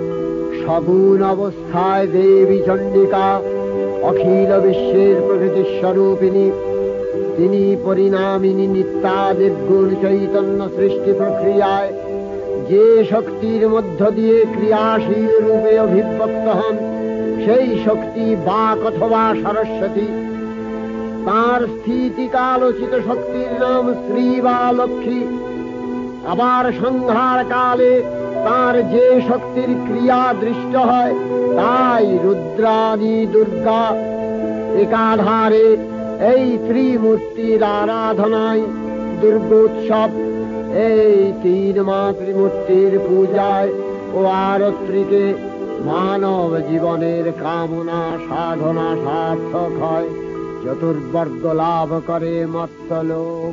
সগুণ অবস্থায় দেবী চণ্ডিকা অখিল বিশ্বের প্রকৃতি স্বরূপিণী। তিনি পরিণামিনী নিত্যা নির্গুণ চৈতন্য সৃষ্টি প্রক্রিয়ায় যে শক্তির মধ্য দিয়ে ক্রিয়াশীল রূপে অভিব্যক্ত হন, সেই শক্তি বাক অথবা সরস্বতী। তার স্থিতিকালোচিত শক্তির নাম শ্রী বা লক্ষ্মী। আবার সংহার কালে তার যে শক্তির ক্রিয়া দৃষ্ট হয়, তাই রুদ্রাণী দুর্গা। একাধারে এই ত্রিমূর্তির আরাধনায় দুর্গোৎসব। এই তিন মা ত্রিমূর্তির পূজায় ও আরত্রিকে মানব জীবনের কামনা সাধনা সার্থক হয়, চতুর্বর্গ লাভ করে মত্তলোক।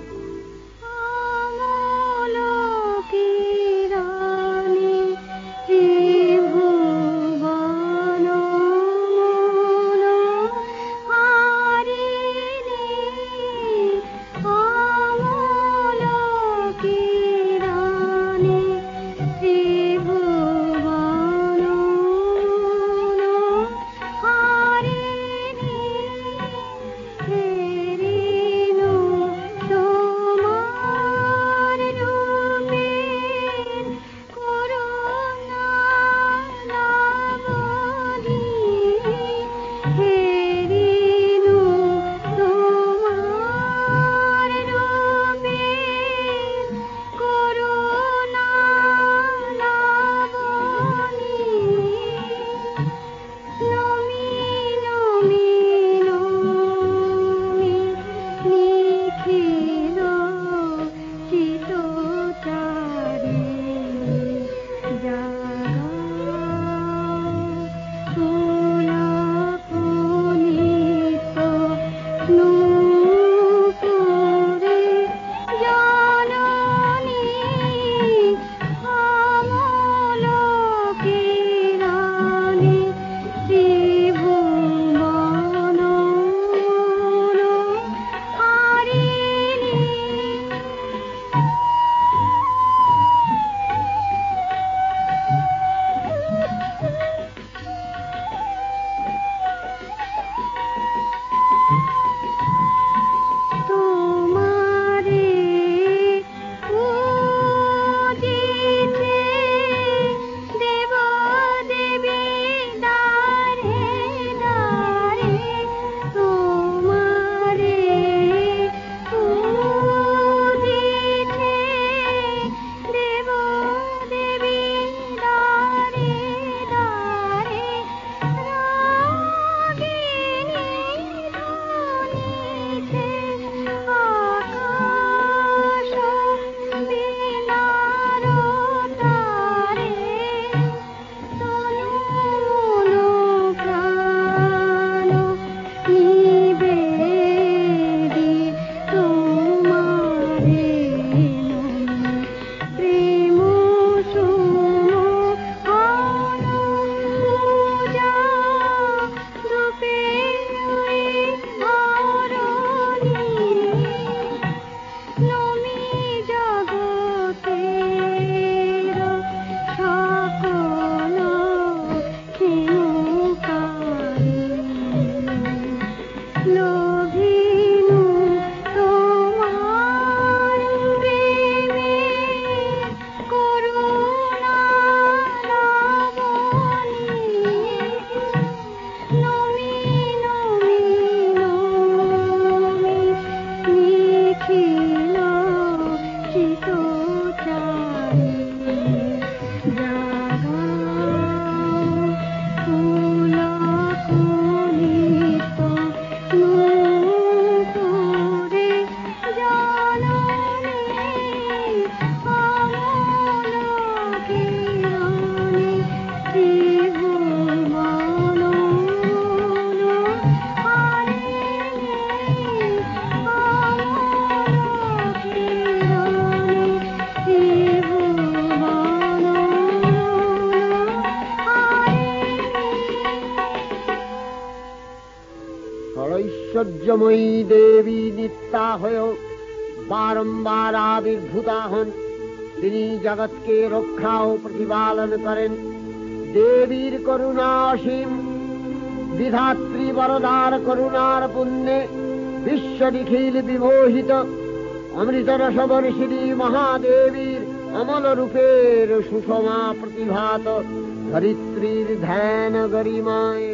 ঐশ্বর্যময়ী দেবী নিত্যা হয়েও বারম্বার আবির্ভূতা হন। তিনি জগৎকে রক্ষা ও প্রতিপালন করেন। দেবীর করুণা অসীম, বিধাত্রী বরদার করুণার পুণ্যে বিশ্ব নিখিল বিমোহিত। অমৃত রসবর্ষিণী মহাদেবীর অমল রূপের সুষমা প্রতিভাত ধরিত্রীর ধ্যান গরিমায়।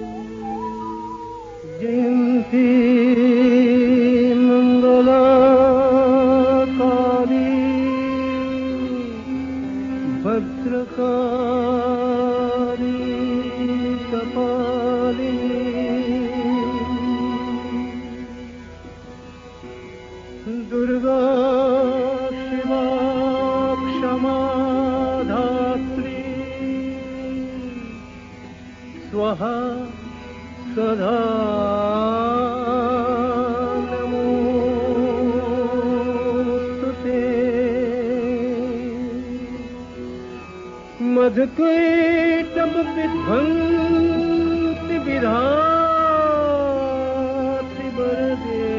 জয়ন্তী মঙ্গলকারী ভদ্রকারী কপালিনী দুর্গা শিবা ক্ষমা ধাত্রী স্বাহা সদা নমোस्तुते। मधुकैटभ विध्वंसि विधात्रि वरदे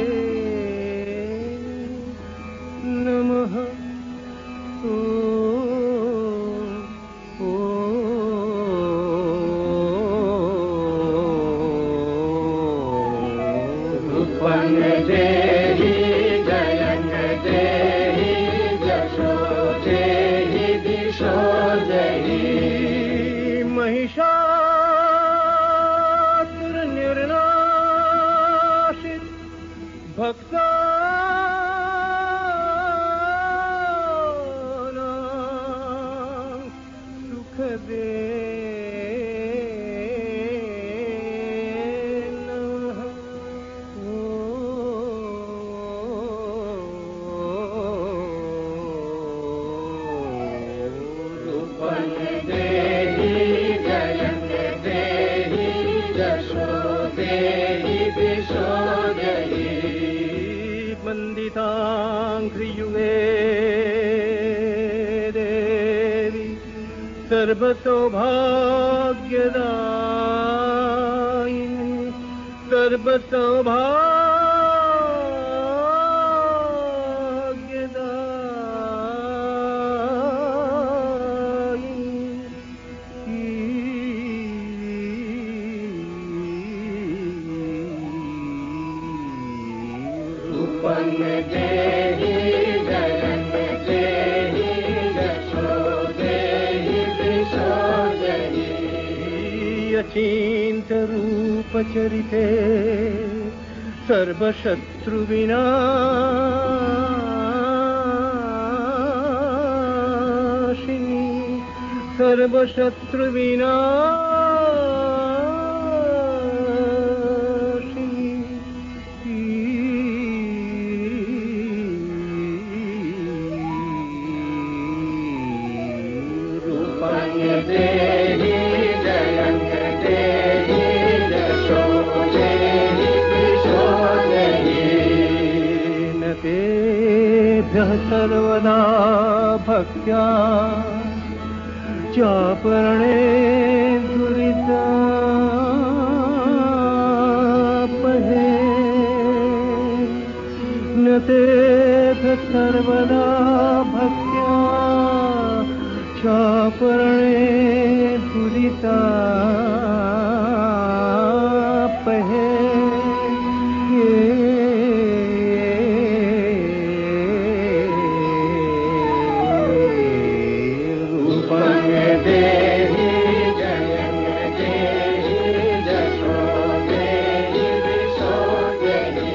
नमः। ओ देहि जयं देहि जशो देहि दिशो देहि महिषासुर निर्नाशित भक्तानां सुख दे वन्दिताङ्घ्रियुगे देवी सर्वसौभाग्यदायिनी देहि जयं देहि जशो देहि दिशो देहि अचिन्त्य रूपचरिते सर्वशत्रुविनाशिनी सर्वशत्रुविनाशिनी देहि जयं देहि जशो देहि दिशो देहि न तेभ्यः सर्वदा भक्त्या चापरणे दुरितापहे न तेभ्यः सर्वदा भक्त्या चापरणे दुरितापहे रूपं देहि जयं देहि जशो देहि दिशो देहि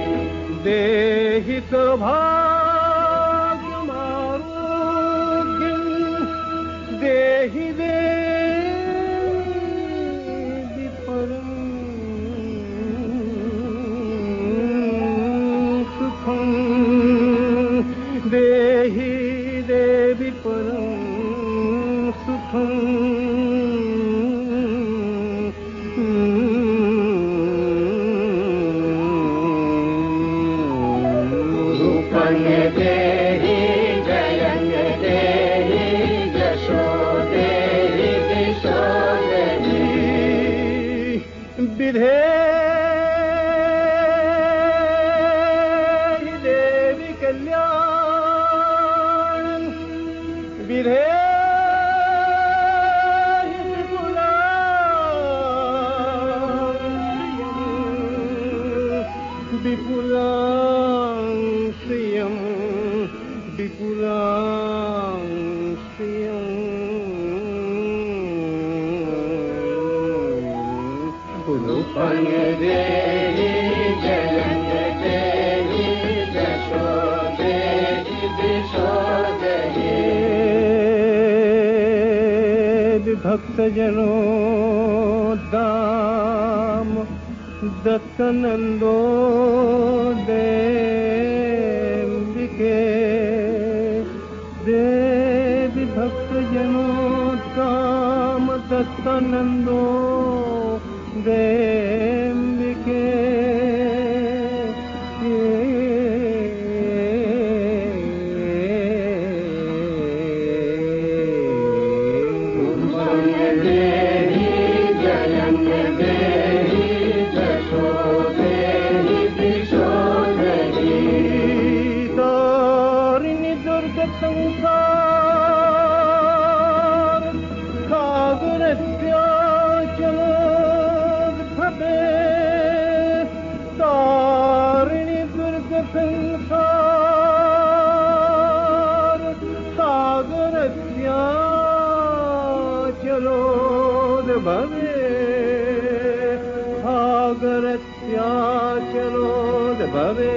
देहि सौभाग्य देहि देवी परं सुखं देहि देवी परं सुखं रूपं देहि जयं देहि जशो देहि दिशो देहि विधेहि देवी कल्याणं বিধে বিপুলাং শ্রিয়ং বিপুলাং শ্রিয়ং रूपं देहि जयं देहि यशो देहि दिशो देहि भक्तजनोद्दाम दत्तनंदो देविके देवी भक्तजनोद्दाम दत्तनंदो देविके संसार सागरस्याचलोद्भवे तारिणि दुर्ग संसार सागरस्याचलोद्भवे सागरस्याचलोद्भवे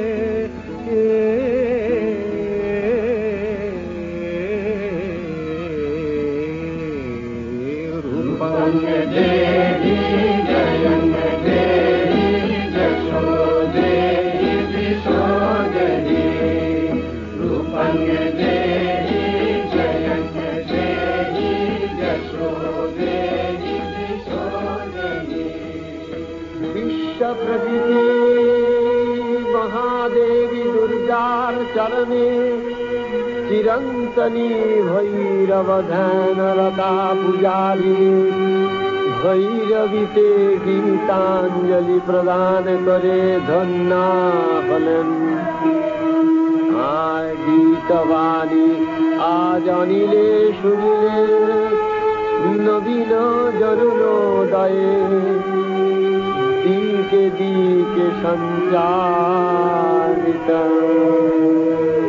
देहि जयं देहि यशो देहि दिशो देहि रूपं देहि जयं देहि यशो देहि दिशो देहि विश्व प्रकृति महादेवी दुर्गार चरणे चिरंतनी भैरव ध्यान रता पुजारी भैरवी ते गीतांजलि प्रदान करे धन्ना हलन आय गीतवाणी आज अनिले सुनिले नवीन जरुणोदये दिके दिके संचारित